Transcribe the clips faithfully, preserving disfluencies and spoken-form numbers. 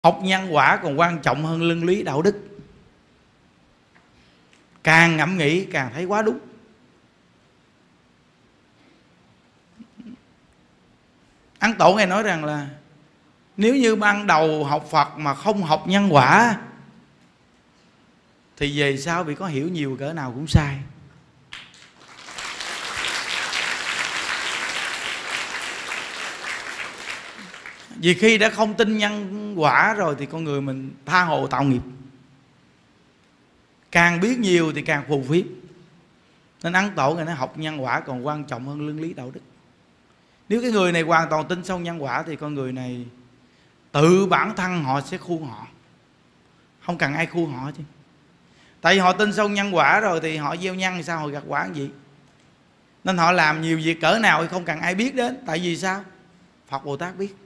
Học nhân quả còn quan trọng hơn luân lý đạo đức. Càng ngẫm nghĩ càng thấy quá đúng. Ấn Tổ Ngài nói rằng là nếu như ban đầu học Phật mà không học nhân quả thì về sau bị có hiểu nhiều cỡ nào cũng sai. Vì khi đã không tin nhân quả rồi thì con người mình tha hồ tạo nghiệp. Càng biết nhiều thì càng phù phiếm. Nên Ấn Tổ Ngài nói học nhân quả còn quan trọng hơn luân lý đạo đức. Nếu cái người này hoàn toàn tin sâu nhân quả thì con người này tự bản thân họ sẽ khuôn họ, không cần ai khuôn họ chứ. Tại vì họ tin sâu nhân quả rồi thì họ gieo nhân thì sao họ gặt quả gì. Nên họ làm nhiều việc cỡ nào thì không cần ai biết đến. Tại vì sao? Phật Bồ Tát biết.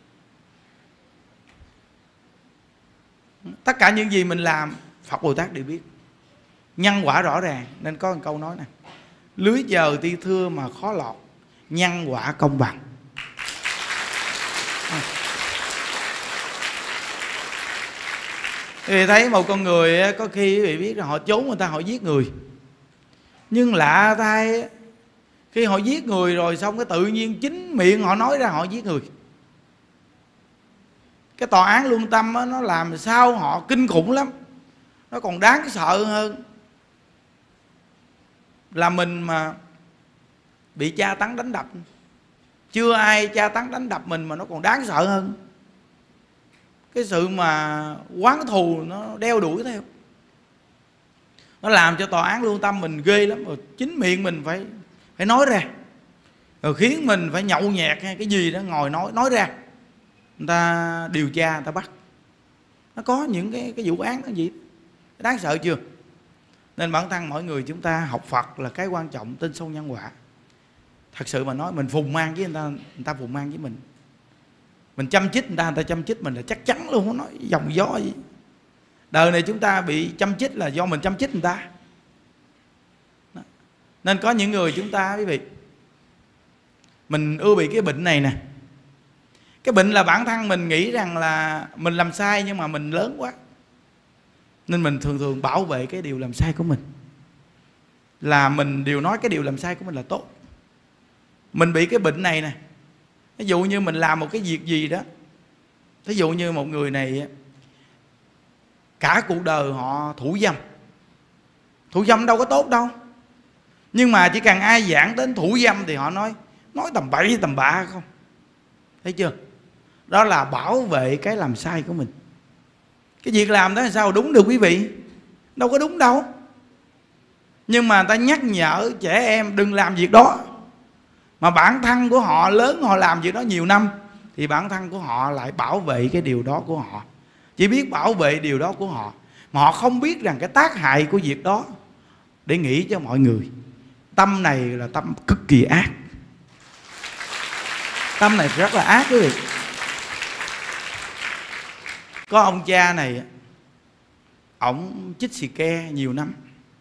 Tất cả những gì mình làm Phật Bồ Tát đều biết. Nhân quả rõ ràng. Nên có một câu nói nè: lưới giờ ti thưa mà khó lọt, nhân quả công bằng. Thì thấy một con người có khi quý vị biết là họ trốn người ta, họ giết người. Nhưng lạ thay, khi họ giết người rồi xong cái tự nhiên chính miệng họ nói ra họ giết người. Cái tòa án lương tâm đó, nó làm sao họ kinh khủng lắm. Nó còn đáng sợ hơn là mình mà bị tra tấn đánh đập. Chưa ai tra tấn đánh đập mình mà nó còn đáng sợ hơn. Cái sự mà oán thù nó đeo đuổi theo, nó làm cho tòa án lương tâm mình ghê lắm. Rồi chính miệng mình phải phải nói ra, rồi khiến mình phải nhậu nhẹt hay cái gì đó ngồi nói nói ra. Người ta điều tra, người ta bắt. Nó có những cái cái vụ án nó gì đáng sợ chưa? Nên bản thân mỗi người chúng ta học Phật là cái quan trọng, tin sâu nhân quả. Thật sự mà nói, mình phùng mang với người ta, người ta phùng mang với mình. Mình chăm chích người ta, người ta chăm chích mình là chắc chắn luôn, không nói dòng gió gì. Đời này chúng ta bị chăm chích là do mình chăm chích người ta. Đó. Nên có những người chúng ta, quý vị, mình ưa bị cái bệnh này nè. Cái bệnh là bản thân mình nghĩ rằng là mình làm sai nhưng mà mình lớn quá. Nên mình thường thường bảo vệ cái điều làm sai của mình. Là mình đều nói cái điều làm sai của mình là tốt. Mình bị cái bệnh này nè. Ví dụ như mình làm một cái việc gì đó, ví dụ như một người này cả cuộc đời họ thủ dâm. Thủ dâm đâu có tốt đâu. Nhưng mà chỉ cần ai giảng đến thủ dâm thì họ nói Nói tầm bậy tầm bạ không. Thấy chưa? Đó là bảo vệ cái làm sai của mình. Cái việc làm đó là sao đúng được quý vị? Đâu có đúng đâu. Nhưng mà người ta nhắc nhở trẻ em đừng làm việc đó. Mà bản thân của họ lớn, họ làm việc đó nhiều năm, thì bản thân của họ lại bảo vệ cái điều đó của họ. Chỉ biết bảo vệ điều đó của họ, mà họ không biết rằng cái tác hại của việc đó. Để nghĩ cho mọi người, tâm này là tâm cực kỳ ác. Tâm này rất là ác quý vị. Có ông cha này, ổng chích xì ke nhiều năm.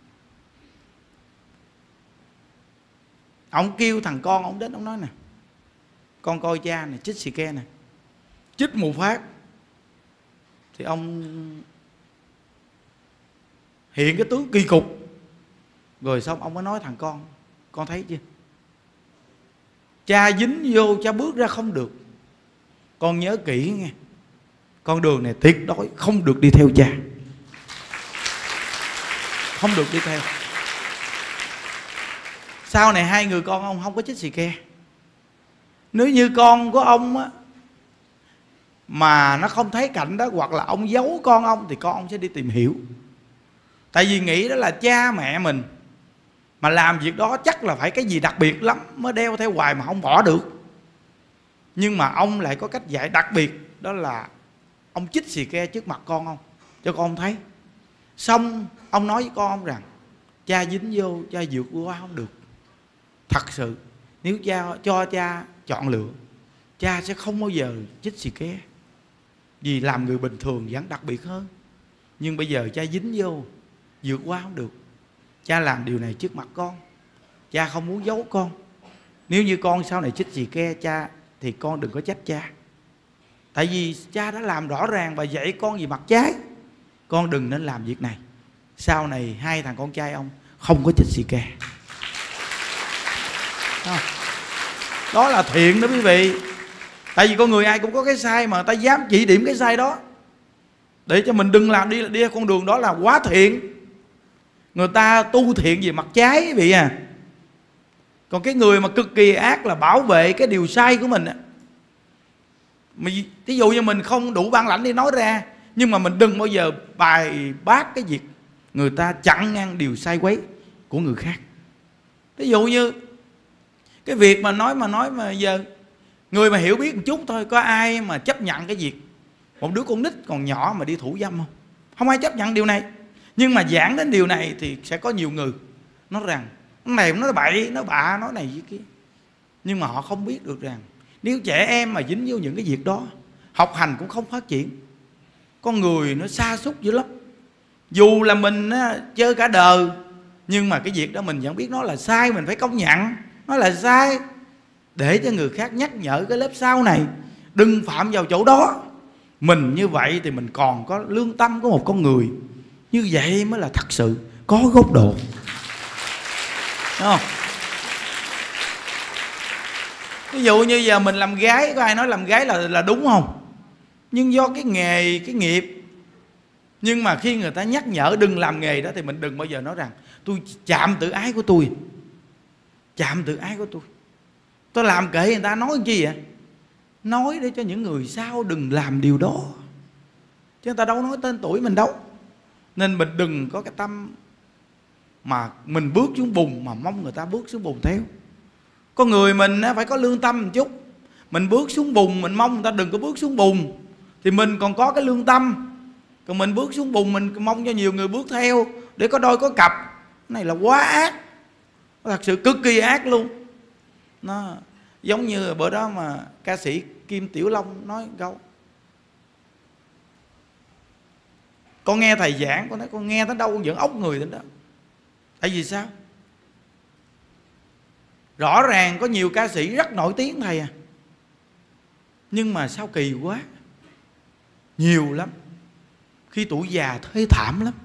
Ông kêu thằng con ông đến, ông nói nè: con coi cha này chích xì ke nè. Chích một phát thì ông hiện cái tướng kỳ cục. Rồi xong ông mới nói thằng con: con thấy chưa, cha dính vô cha bước ra không được. Con nhớ kỹ nghe, con đường này tuyệt đối không được đi theo cha. Không được đi theo. Sau này hai người con ông không có chích xì ke. Nếu như con của ông á, mà nó không thấy cảnh đó, hoặc là ông giấu con ông, thì con ông sẽ đi tìm hiểu. Tại vì nghĩ đó là cha mẹ mình, mà làm việc đó chắc là phải cái gì đặc biệt lắm mới đeo theo hoài mà không bỏ được. Nhưng mà ông lại có cách dạy đặc biệt, đó là ông chích xì ke trước mặt con ông, cho con thấy. Xong ông nói với con ông rằng cha dính vô, cha vượt qua không được. Thật sự nếu cha cho cha chọn lựa, cha sẽ không bao giờ chích xì ke. Vì làm người bình thường vẫn đặc biệt hơn. Nhưng bây giờ cha dính vô, vượt qua không được. Cha làm điều này trước mặt con, cha không muốn giấu con. Nếu như con sau này chích xì ke cha, thì con đừng có trách cha. Tại vì cha đã làm rõ ràng và dạy con gì mặt trái, con đừng nên làm việc này. Sau này hai thằng con trai ông không có chích xì ke. Đó là thiện đó quý vị. Tại vì con người ai cũng có cái sai mà ta dám chỉ điểm cái sai đó, để cho mình đừng làm đi đi con đường đó là quá thiện. Người ta tu thiện về mặt trái quý vị à. Còn cái người mà cực kỳ ác là bảo vệ cái điều sai của mình á. Ví dụ như mình không đủ bản lãnh đi nói ra, nhưng mà mình đừng bao giờ bài bác cái việc người ta chặn ngăn điều sai quấy của người khác. Ví dụ như cái việc mà nói mà nói mà giờ người mà hiểu biết một chút thôi, có ai mà chấp nhận cái việc một đứa con nít còn nhỏ mà đi thủ dâm không? Không ai chấp nhận điều này. Nhưng mà giảng đến điều này thì sẽ có nhiều người nói rằng nó này nó bậy, nó bạ, nói này với kia. Nhưng mà họ không biết được rằng nếu trẻ em mà dính vô những cái việc đó, học hành cũng không phát triển. Con người nó sa sút dữ lắm. Dù là mình á, chơi cả đời, nhưng mà cái việc đó mình vẫn biết nó là sai, mình phải công nhận nó là sai, để cho người khác nhắc nhở cái lớp sau này đừng phạm vào chỗ đó. Mình như vậy thì mình còn có lương tâm của một con người. Như vậy mới là thật sự có góc độ. Đúng không? Ví dụ như giờ mình làm gái, có ai nói làm gái là là đúng không? Nhưng do cái nghề, cái nghiệp. Nhưng mà khi người ta nhắc nhở đừng làm nghề đó thì mình đừng bao giờ nói rằng tôi chạm tự ái của tôi. Chạm tự ái của tôi. Tôi làm kệ người ta nói cái chi vậy? Nói để cho những người sau đừng làm điều đó. Chứ người ta đâu nói tên tuổi mình đâu. Nên mình đừng có cái tâm mà mình bước xuống bùn mà mong người ta bước xuống bùn theo. Con người mình phải có lương tâm một chút. Mình bước xuống bùn mình mong người ta đừng có bước xuống bùn thì mình còn có cái lương tâm. Còn mình bước xuống bùn mình mong cho nhiều người bước theo để có đôi có cặp, cái này là quá ác. Thật sự cực kỳ ác luôn. Nó giống như bữa đó mà ca sĩ Kim Tiểu Long nói câu, con nghe thầy giảng, con nói con nghe tới đâu con vẫn ốc người đến đó. Tại vì sao? Rõ ràng có nhiều ca sĩ rất nổi tiếng thầy à, nhưng mà sao kỳ quá, nhiều lắm. Khi tuổi già thê thảm lắm.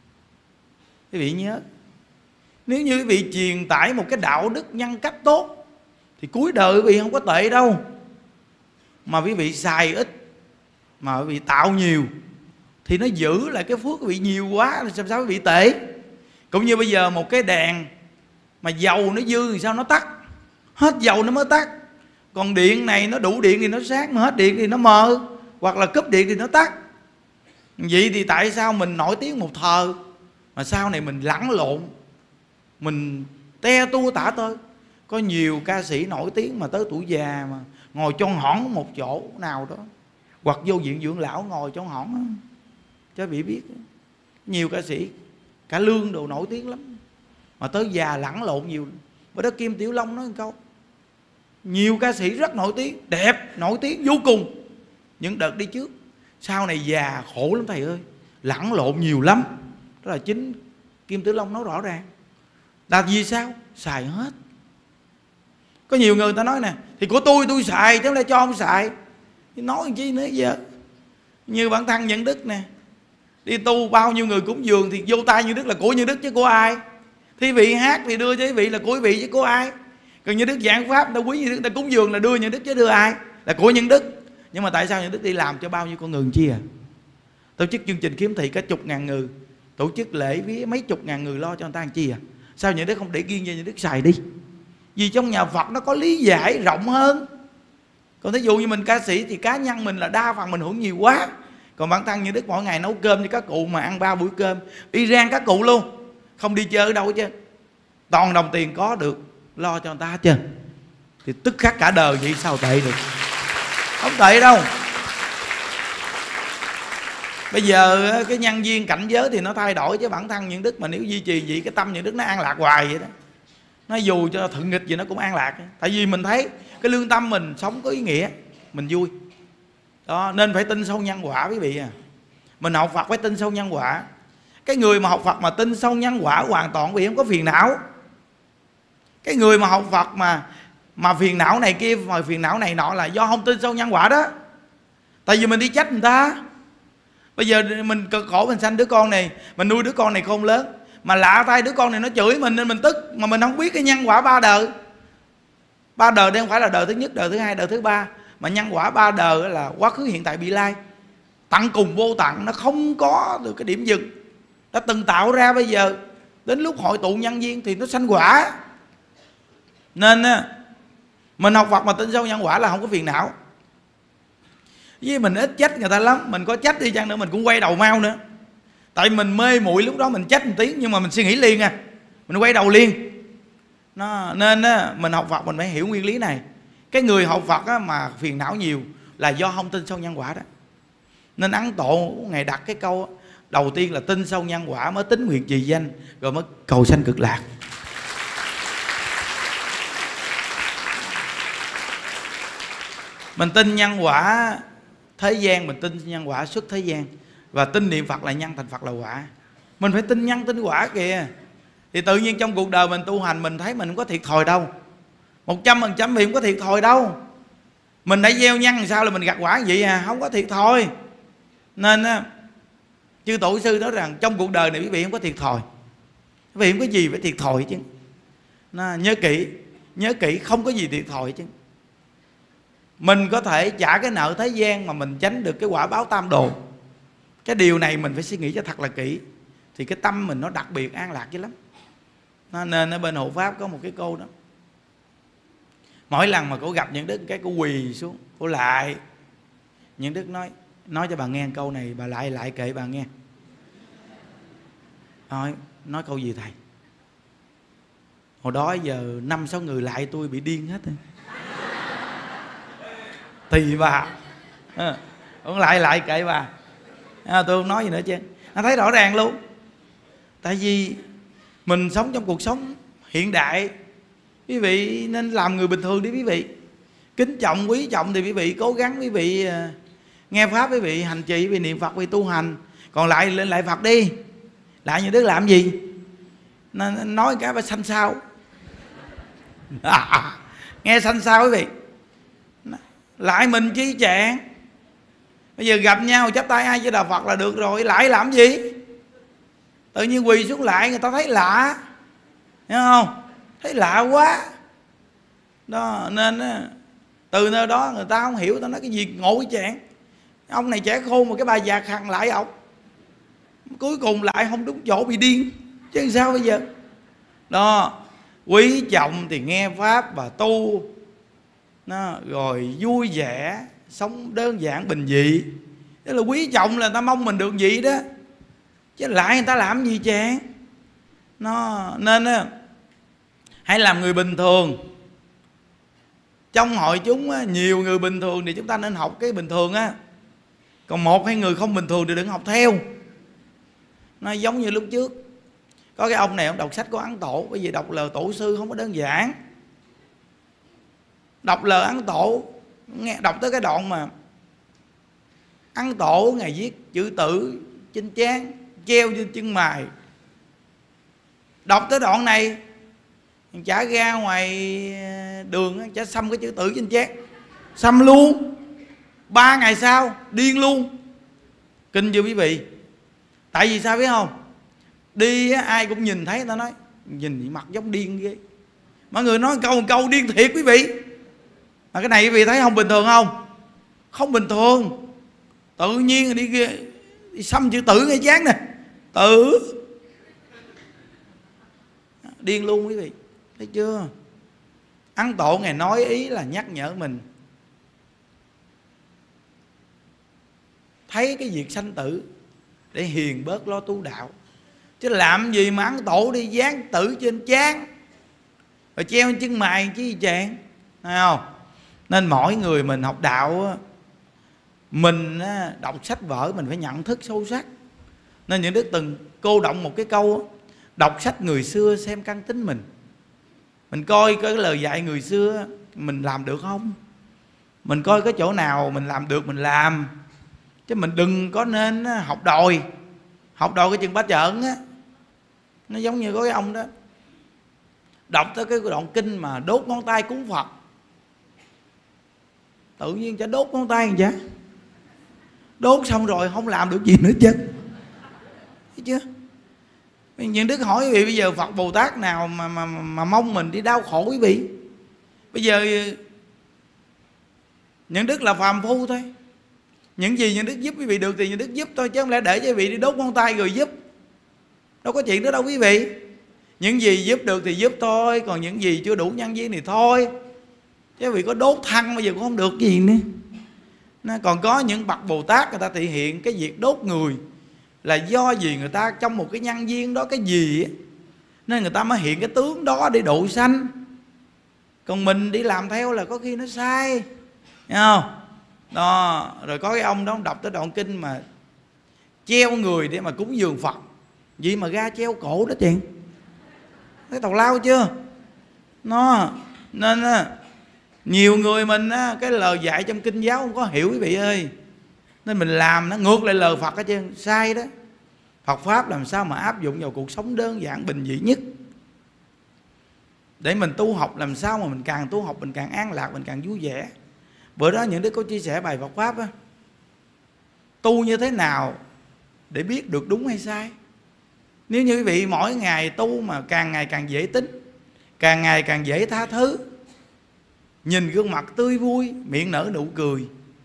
Quý vị nhớ, nếu như quý vị truyền tải một cái đạo đức nhân cách tốt thì cuối đời quý vị không có tệ đâu. Mà quý vị xài ít mà quý vị tạo nhiều thì nó giữ lại cái phước quý vị nhiều quá, làm sao quý vị tệ. Cũng như bây giờ một cái đèn mà dầu nó dư thì sao nó tắt, hết dầu nó mới tắt. Còn điện này nó đủ điện thì nó sáng, mà hết điện thì nó mờ, hoặc là cúp điện thì nó tắt. Vậy thì tại sao mình nổi tiếng một thời mà sau này mình lẫn lộn, mình te tua tả tơi. Có nhiều ca sĩ nổi tiếng mà tới tuổi già mà ngồi chon hỏn một chỗ nào đó, hoặc vô viện dưỡng lão ngồi chon hỏn đó. Cho vị biết, nhiều ca sĩ cả lương đồ nổi tiếng lắm mà tới già lẫn lộn nhiều. Bữa đó Kim Tiểu Long nói một câu, nhiều ca sĩ rất nổi tiếng, đẹp, nổi tiếng vô cùng, những đợt đi trước sau này già khổ lắm thầy ơi, lẫn lộn nhiều lắm. Đó là chính Kim Tiểu Long nói rõ ràng. Là vì sao? Xài hết. Có nhiều người ta nói nè, thì của tôi tôi xài chứ không lẽ cho ông xài. Nói chi nữa giờ. Như bản thân Nhân Đức nè, đi tu bao nhiêu người cúng dường thì vô tay Nhân Đức là của Nhân Đức chứ của ai. Thi vị hát thì đưa cho quý vị là của quý vị chứ của ai. Còn Nhân Đức giảng pháp, ta quý Nhân Đức, ta cúng dường là đưa Nhân Đức chứ đưa ai, là của Nhân Đức. Nhưng mà tại sao Nhân Đức đi làm cho bao nhiêu con người chi à? Tổ chức chương trình kiếm thị cả chục ngàn người, tổ chức lễ viếng mấy chục ngàn người lo cho người ta làm chi à? Sao Nhân Đức không để riêng cho Nhân Đức xài đi? Vì trong nhà Phật nó có lý giải rộng hơn. Còn thí dụ như mình ca sĩ thì cá nhân mình là đa phần mình hưởng nhiều quá. Còn bản thân Nhân Đức mỗi ngày nấu cơm cho các cụ mà ăn ba buổi cơm, đi rang các cụ luôn, không đi chơi ở đâu chứ. Toàn đồng tiền có được lo cho người ta chứ. Thì tức khắc cả đời vậy sao tệ được? Không tệ đâu. Bây giờ cái nhân viên cảnh giới thì nó thay đổi, chứ bản thân Nhân Đức mà nếu duy trì vậy, cái tâm Nhân Đức nó an lạc hoài vậy đó. Nó dù cho thuận nghịch gì nó cũng an lạc. Tại vì mình thấy cái lương tâm mình sống có ý nghĩa, mình vui đó. Nên phải tin sâu nhân quả quý vị à. Mình học Phật phải tin sâu nhân quả. Cái người mà học Phật mà tin sâu nhân quả hoàn toàn vì không có phiền não. Cái người mà học Phật mà mà phiền não này kia, mà phiền não này nọ là do không tin sâu nhân quả đó. Tại vì mình đi trách người ta. Bây giờ mình cực khổ mình sanh đứa con này, mình nuôi đứa con này khôn lớn, mà lạ tay đứa con này nó chửi mình nên mình tức, mà mình không biết cái nhân quả ba đời. Ba đời đây không phải là đời thứ nhất, đời thứ hai, đời thứ ba, mà nhân quả ba đời là quá khứ, hiện tại, vị lai, tận cùng vô tận, nó không có được cái điểm dừng. Nó từng tạo ra, bây giờ đến lúc hội tụ nhân duyên thì nó sanh quả. Nên mình học Phật mà tin sâu nhân quả là không có phiền não. Với mình ít trách người ta lắm. Mình có trách đi chăng nữa mình cũng quay đầu mau nữa. Tại mình mê muội lúc đó mình trách một tiếng, nhưng mà mình suy nghĩ liền à, mình quay đầu liền. Nó, nên á, mình học Phật mình phải hiểu nguyên lý này. Cái người học Phật á, mà phiền não nhiều là do không tin sâu nhân quả đó. Nên Ấn Tổ Ngài đặt cái câu đầu tiên là tin sâu nhân quả, mới tín nguyện trì danh, rồi mới cầu sanh cực lạc. Mình tin nhân quả thế gian, mình tin nhân quả xuất thế gian, và tin niệm Phật là nhân, thành Phật là quả. Mình phải tin nhân tin quả kìa. Thì tự nhiên trong cuộc đời mình tu hành, mình thấy mình không có thiệt thòi đâu. Một trăm phần trăm thì không có thiệt thòi đâu. Mình đã gieo nhân làm sao là mình gặt quả vậy à, không có thiệt thòi. Nên á, chư tổ sư nói rằng trong cuộc đời này quý vị không có thiệt thòi. Quý vị không có gì phải thiệt thòi chứ. Nó, nhớ kỹ, nhớ kỹ, không có gì thiệt thòi chứ. Mình có thể trả cái nợ thế gian mà mình tránh được cái quả báo tam đồ. Cái điều này mình phải suy nghĩ cho thật là kỹ, thì cái tâm mình nó đặc biệt an lạc dữ lắm. Nên ở bên hộ pháp có một cái cô đó, mỗi lần mà cô gặp những đức cái cô quỳ xuống, cô lại. Những đức nói nói cho bà nghe câu này, bà lại lại kệ bà nghe. Nói, nói câu gì thầy? Hồi đó giờ năm sáu người lại tôi bị điên hết rồi. Thì bà à, ông lại lại kệ bà à, tôi không nói gì nữa chứ. Nó thấy rõ ràng luôn. Tại vì mình sống trong cuộc sống hiện đại, quý vị nên làm người bình thường đi quý vị. Kính trọng, quý trọng thì quý vị cố gắng, quý vị nghe pháp, quý vị hành trì, quý vị niệm Phật, quý vị tu hành. Còn lại lên lại Phật đi. Lại như đức làm gì? Nên nói cái phải xanh xao à, nghe xanh xao quý vị. Lại mình chi chạng. Bây giờ gặp nhau chắp tay ai với Đạo Phật là được rồi. Lại làm gì? Tự nhiên quỳ xuống lại, người ta thấy lạ, hiểu không? Thấy lạ quá đó. Nên từ nơi đó người ta không hiểu, người ta nói cái gì ngộ cái chạng. Ông này trẻ khôn mà cái bà già khăn lại ông. Cuối cùng lại không đúng chỗ bị điên. Chứ sao bây giờ? Đó, quý trọng thì nghe pháp và tu nó, rồi vui vẻ, sống đơn giản bình dị. Tức là quý trọng là ta mong mình được vậy đó. Chứ lại người ta làm gì chán nó. Nên á, hãy làm người bình thường. Trong hội chúng á, nhiều người bình thường thì chúng ta nên học cái bình thường á. Còn một hai người không bình thường thì đừng học theo. Nó giống như lúc trước có cái ông này, ông đọc sách của Ấn Tổ. Bởi vì đọc lời tổ sư không có đơn giản. Đọc lời Ấn Tổ, nghe đọc tới cái đoạn mà Ấn Tổ Ngài viết chữ tử trên trán, treo trên chân mày. Đọc tới đoạn này, chả ra ngoài đường, chả xăm cái chữ tử trên trán, xăm luôn. Ba ngày sau điên luôn. Kinh chưa quý vị? Tại vì sao biết không? Đi ai cũng nhìn thấy, ta nói nhìn mặt giống điên ghê. Mọi người nói câu câu điên thiệt quý vị. Mà cái này quý vị thấy không bình thường không? Không bình thường. Tự nhiên đi, đi xăm chữ tử ngay chán nè. Tử điên luôn quý vị. Thấy chưa? Ấn Tổ Ngài nói ý là nhắc nhở mình thấy cái việc sanh tử để hiền bớt lo tu đạo. Chứ làm gì mà Ấn Tổ đi dán tử trên trán rồi treo chân mày chứ gì chàng, thấy không? Nên mỗi người mình học đạo, mình đọc sách vở mình phải nhận thức sâu sắc. Nên những đức từng cô động một cái câu: đọc sách người xưa xem căn tính mình. Mình coi cái lời dạy người xưa mình làm được không? Mình coi cái chỗ nào mình làm được mình làm. Chứ mình đừng có nên học đòi. Học đòi cái chừng bá trợn á. Nó giống như có cái ông đó đọc tới cái đoạn kinh mà đốt ngón tay cúng Phật. Tự nhiên chả đốt ngón tay gì chứ. đốt xong rồi không làm được gì nữa chứ, thấy chưa? Những Đức hỏi quý vị bây giờ Phật Bồ Tát nào mà mà mà mong mình đi đau khổ quý vị? Bây giờ Những Đức là phàm phu thôi. Những gì Những Đức giúp quý vị được thì Những Đức giúp thôi, chứ không lẽ để cho quý vị đi đốt ngón tay rồi giúp. Đâu có chuyện đó đâu quý vị. Những gì giúp được thì giúp thôi, còn những gì chưa đủ nhân duyên thì thôi. Chứ quý vị có đốt thân bây giờ cũng không được gì nữa. Còn có những bậc Bồ Tát người ta thể hiện cái việc đốt người là do gì người ta trong một cái nhân duyên đó cái gì ấy, nên người ta mới hiện cái tướng đó để độ sanh. Còn mình đi làm theo là có khi nó sai, thấy không? Đó, rồi có cái ông đó đọc tới đoạn kinh mà treo người để mà cúng dường Phật, gì mà ra treo cổ đó chuyện, thấy tào lao chưa? Nó nên nhiều người mình á, cái lời dạy trong kinh giáo không có hiểu quý vị ơi, nên mình làm nó ngược lại lời Phật hết trơn, sai đó. Phật pháp làm sao mà áp dụng vào cuộc sống đơn giản bình dị nhất, để mình tu học làm sao mà mình càng tu học mình càng an lạc, mình càng vui vẻ. Bữa đó Những Đức có chia sẻ bài Phật pháp á, tu như thế nào để biết được đúng hay sai. Nếu như quý vị mỗi ngày tu mà càng ngày càng dễ tính, càng ngày càng dễ tha thứ, nhìn gương mặt tươi vui, miệng nở nụ cười,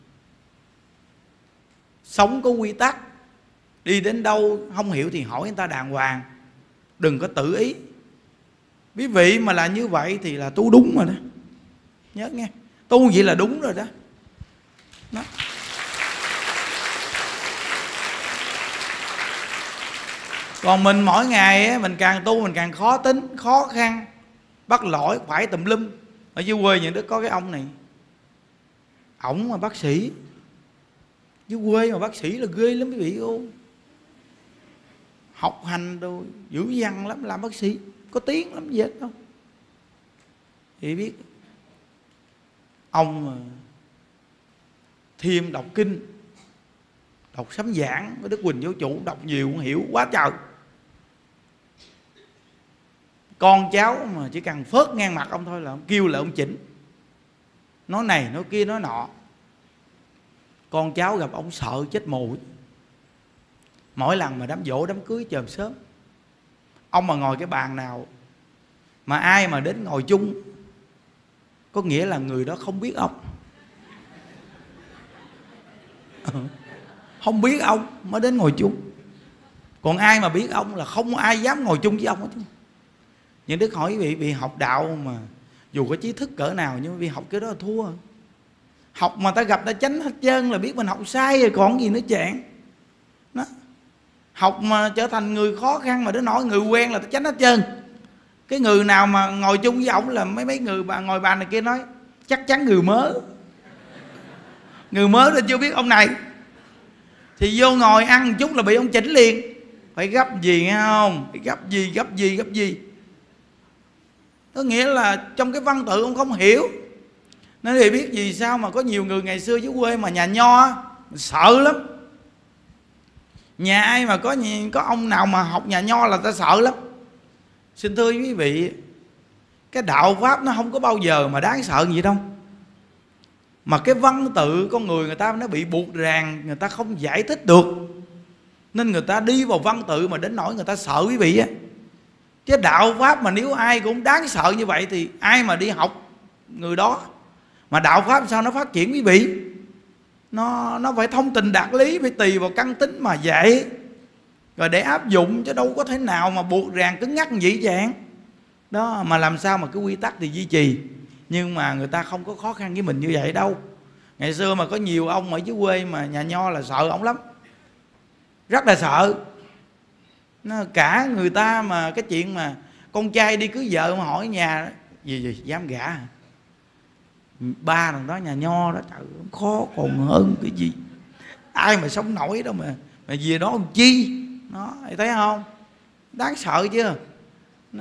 sống có quy tắc, đi đến đâu không hiểu thì hỏi người ta đàng hoàng, đừng có tự ý. Quý vị mà là như vậy thì là tu đúng rồi đó, nhớ nghe, tu vậy là đúng rồi đó, đó. Còn mình mỗi ngày mình càng tu mình càng khó tính, khó khăn, bắt lỗi phải tùm lum. Ở dưới quê Những Đức có cái ông này, ổng mà bác sĩ, dưới quê mà bác sĩ là ghê lắm quý vị ơi, học hành rồi dữ dằn lắm, làm bác sĩ có tiếng lắm gì hết đâu. Thì biết ông mà Thiêm đọc kinh, đọc sấm giảng với Đức Quỳnh Giáo Chủ, đọc nhiều cũng hiểu quá trời. Con cháu mà chỉ cần phớt ngang mặt ông thôi là ông kêu là ông chỉnh, nói này nói kia nói nọ. Con cháu gặp ông sợ chết mù. Mỗi lần mà đám dỗ đám cưới chờm sớm, ông mà ngồi cái bàn nào mà ai mà đến ngồi chung, có nghĩa là người đó không biết ông, không biết ông mới đến ngồi chung. Còn ai mà biết ông là không ai dám ngồi chung với ông hết. Những Đức hỏi quý vị, vị học đạo mà dù có trí thức cỡ nào nhưng vì học cái đó là thua. Học mà ta gặp ta tránh hết trơn là biết mình học sai rồi còn gì nữa chạng đó. Học mà trở thành người khó khăn mà đến nỗi người quen là ta tránh hết trơn. Cái người nào mà ngồi chung với ổng là mấy mấy người bà ngồi bàn này kia nói chắc chắn người mới, người mới là chưa biết ông này, thì vô ngồi ăn một chút là bị ông chỉnh liền. Phải gấp gì nghe không, phải gấp gì gấp gì gấp gì. Có nghĩa là trong cái văn tự ông không hiểu. Nên thì biết vì sao mà có nhiều người ngày xưa dưới quê mà nhà nho sợ lắm. Nhà ai mà có có ông nào mà học nhà nho là ta sợ lắm. Xin thưa quý vị, cái đạo pháp nó không có bao giờ mà đáng sợ gì đâu. Mà cái văn tự con người người ta nó bị buộc ràng, người ta không giải thích được, nên người ta đi vào văn tự mà đến nỗi người ta sợ quý vị á. Chứ đạo pháp mà nếu ai cũng đáng sợ như vậy thì ai mà đi học người đó. Mà đạo pháp sao nó phát triển quý vị? Nó nó phải thông tình đạt lý, phải tùy vào căn tính mà dạy, rồi để áp dụng, chứ đâu có thể nào mà buộc ràng cứng ngắc như vậy chàng. Đó, mà làm sao mà cái quy tắc thì duy trì. Nhưng mà người ta không có khó khăn với mình như vậy đâu. Ngày xưa mà có nhiều ông ở dưới quê mà nhà nho là sợ ổng lắm, rất là sợ. Nó cả người ta mà cái chuyện mà con trai đi cưới vợ mà hỏi nhà gì gì dám gả hả? Ba thằng đó nhà nho đó, trời ơi, khó còn hơn cái gì. Ai mà sống nổi đâu mà mà về đó làm chi. Nó thấy không, đáng sợ chưa đó.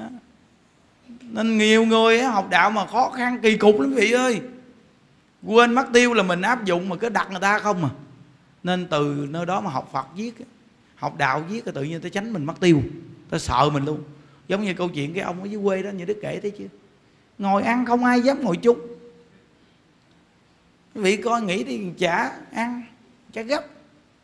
Nên nhiều người học đạo mà khó khăn kỳ cục lắm quý vị ơi, quên mất tiêu là mình áp dụng mà cứ đặt người ta không à. Nên từ nơi đó mà học Phật viết, học đạo viết, tự nhiên ta tránh mình mất tiêu, ta sợ mình luôn. Giống như câu chuyện cái ông ở dưới quê đó như Đức kể thấy chưa, ngồi ăn không ai dám ngồi chung. Quý vị coi nghĩ đi, chả ăn chả gấp,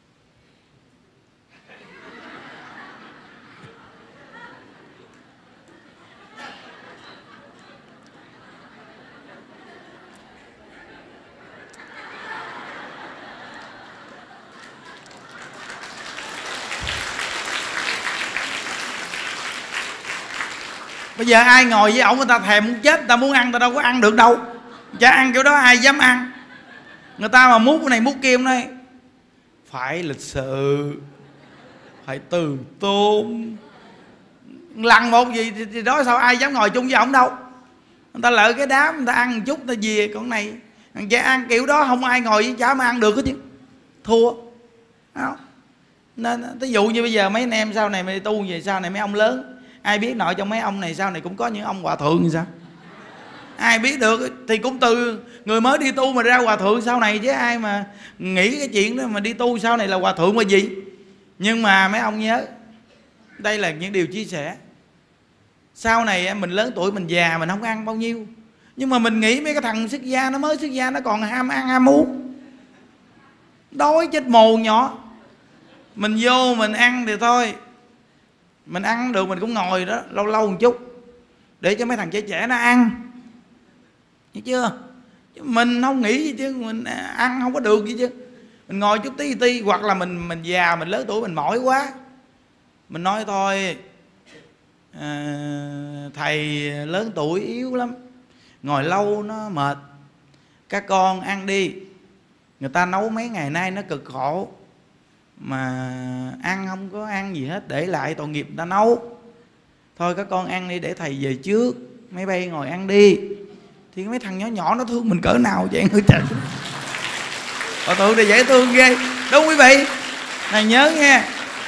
Bây giờ ai ngồi với ổng người ta thèm muốn chết, người ta muốn ăn người ta đâu có ăn được đâu. Chả ăn kiểu đó ai dám ăn. Người ta mà mút cái này mút kia nói phải lịch sự, phải từ tôn, lằn một gì thì đó sao ai dám ngồi chung với ổng đâu. Người ta lợi cái đám người ta ăn một chút người ta về. Còn này thằng cha ăn kiểu đó không ai ngồi với chả mà ăn được hết chứ, thua không? Nên ví dụ như bây giờ mấy anh em sau này mày đi tu về sau này mấy ông lớn, ai biết nội trong mấy ông này sau này cũng có những ông hòa thượng thì sao? Ai biết được. Thì cũng từ người mới đi tu mà ra hòa thượng sau này chứ ai mà nghĩ cái chuyện đó mà đi tu sau này là hòa thượng mà gì. Nhưng mà mấy ông nhớ, đây là những điều chia sẻ. Sau này mình lớn tuổi mình già mình không ăn bao nhiêu, nhưng mà mình nghĩ mấy cái thằng xuất gia nó mới xuất gia nó còn ham ăn ham uống, đói chết mồ nhỏ. Mình vô mình ăn thì thôi, mình ăn được mình cũng ngồi đó lâu lâu một chút để cho mấy thằng trẻ trẻ nó ăn, hiểu chưa? Chứ mình không nghĩ gì chứ, mình ăn không có được gì chứ. Mình ngồi chút tí tí, hoặc là mình mình già mình lớn tuổi mình mỏi quá, mình nói thôi à, thầy lớn tuổi yếu lắm, ngồi lâu nó mệt, các con ăn đi, người ta nấu mấy ngày nay nó cực khổ mà ăn không có ăn gì hết, để lại tội nghiệp người ta nấu. Thôi các con ăn đi để thầy về trước, mấy bay ngồi ăn đi. Thì mấy thằng nhỏ nhỏ nó thương mình cỡ nào vậy người trời. Hòa thượng thì dễ thương ghê, đúng quý vị? Này nhớ nghe,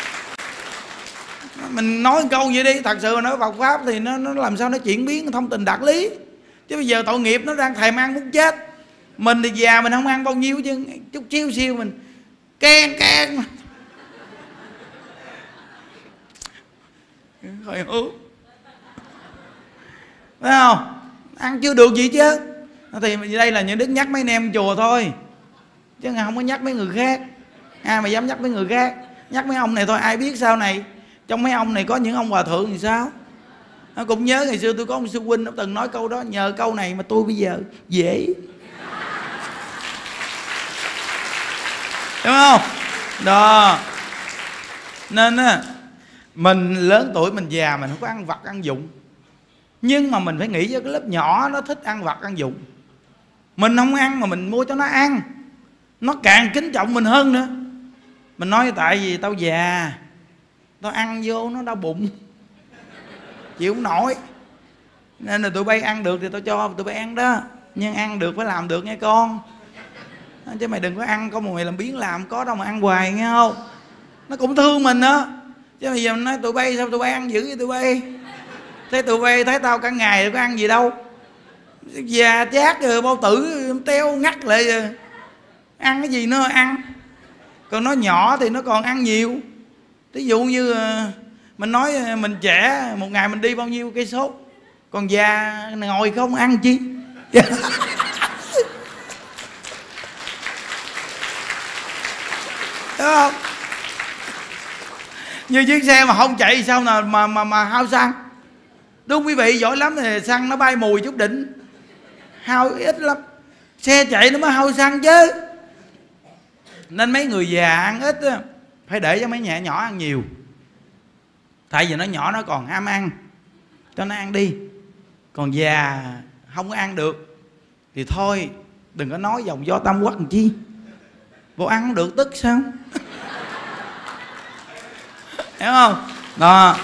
mình nói một câu vậy đi, thật sự mà nói Phật pháp thì nó nó làm sao nó chuyển biến thông tình đạt lý. Chứ bây giờ tội nghiệp nó đang thèm ăn muốn chết. Mình thì già mình không ăn bao nhiêu chứ, chút xíu siêu mình keng keng khỏi hú, phải không? Ăn chưa được gì chứ. Thì đây là những đức nhắc mấy anh em chùa thôi, chứ không có nhắc mấy người khác. Ai mà dám nhắc mấy người khác, nhắc mấy ông này thôi. Ai biết sau này trong mấy ông này có những ông hòa thượng thì sao? Nó cũng nhớ ngày xưa tôi có ông sư huynh, ông từng nói câu đó, nhờ câu này mà tôi bây giờ dễ, đúng không? Đó. Nên á, mình lớn tuổi mình già mình không có ăn vặt ăn dụng, nhưng mà mình phải nghĩ cho cái lớp nhỏ nó thích ăn vặt ăn dụng. Mình không ăn mà mình mua cho nó ăn, nó càng kính trọng mình hơn nữa. Mình nói tại vì tao già, tao ăn vô nó đau bụng, chịu không nổi, nên là tụi bay ăn được thì tao cho tụi bay ăn đó, nhưng ăn được phải làm được nghe con. Chứ mày đừng có ăn có mày làm biến làm, có đâu mà ăn hoài nghe không? Nó cũng thương mình đó. Chứ bây giờ mình nói tụi bay sao tụi bay ăn dữ vậy tụi bay? Thế tụi bay thấy tao cả ngày có ăn gì đâu, già chát rồi bao tử teo ngắt lại rồi, ăn cái gì nó ăn. Còn nó nhỏ thì nó còn ăn nhiều. Ví dụ như mình nói mình trẻ một ngày mình đi bao nhiêu cây số, còn già ngồi không ăn chi. Đúng không? Như chiếc xe mà không chạy sao nào mà mà mà hao xăng. Đúng quý vị, giỏi lắm thì xăng nó bay mùi chút đỉnh, hao ít lắm. Xe chạy nó mới hao xăng chứ. Nên mấy người già ăn ít á, phải để cho mấy nhà nhỏ ăn nhiều. Tại vì nó nhỏ nó còn ham ăn, cho nó ăn đi. Còn già không có ăn được thì thôi, đừng có nói dòng do tam quốc làm chi. Vô ăn không được tức sao? Hiểu không? Đó.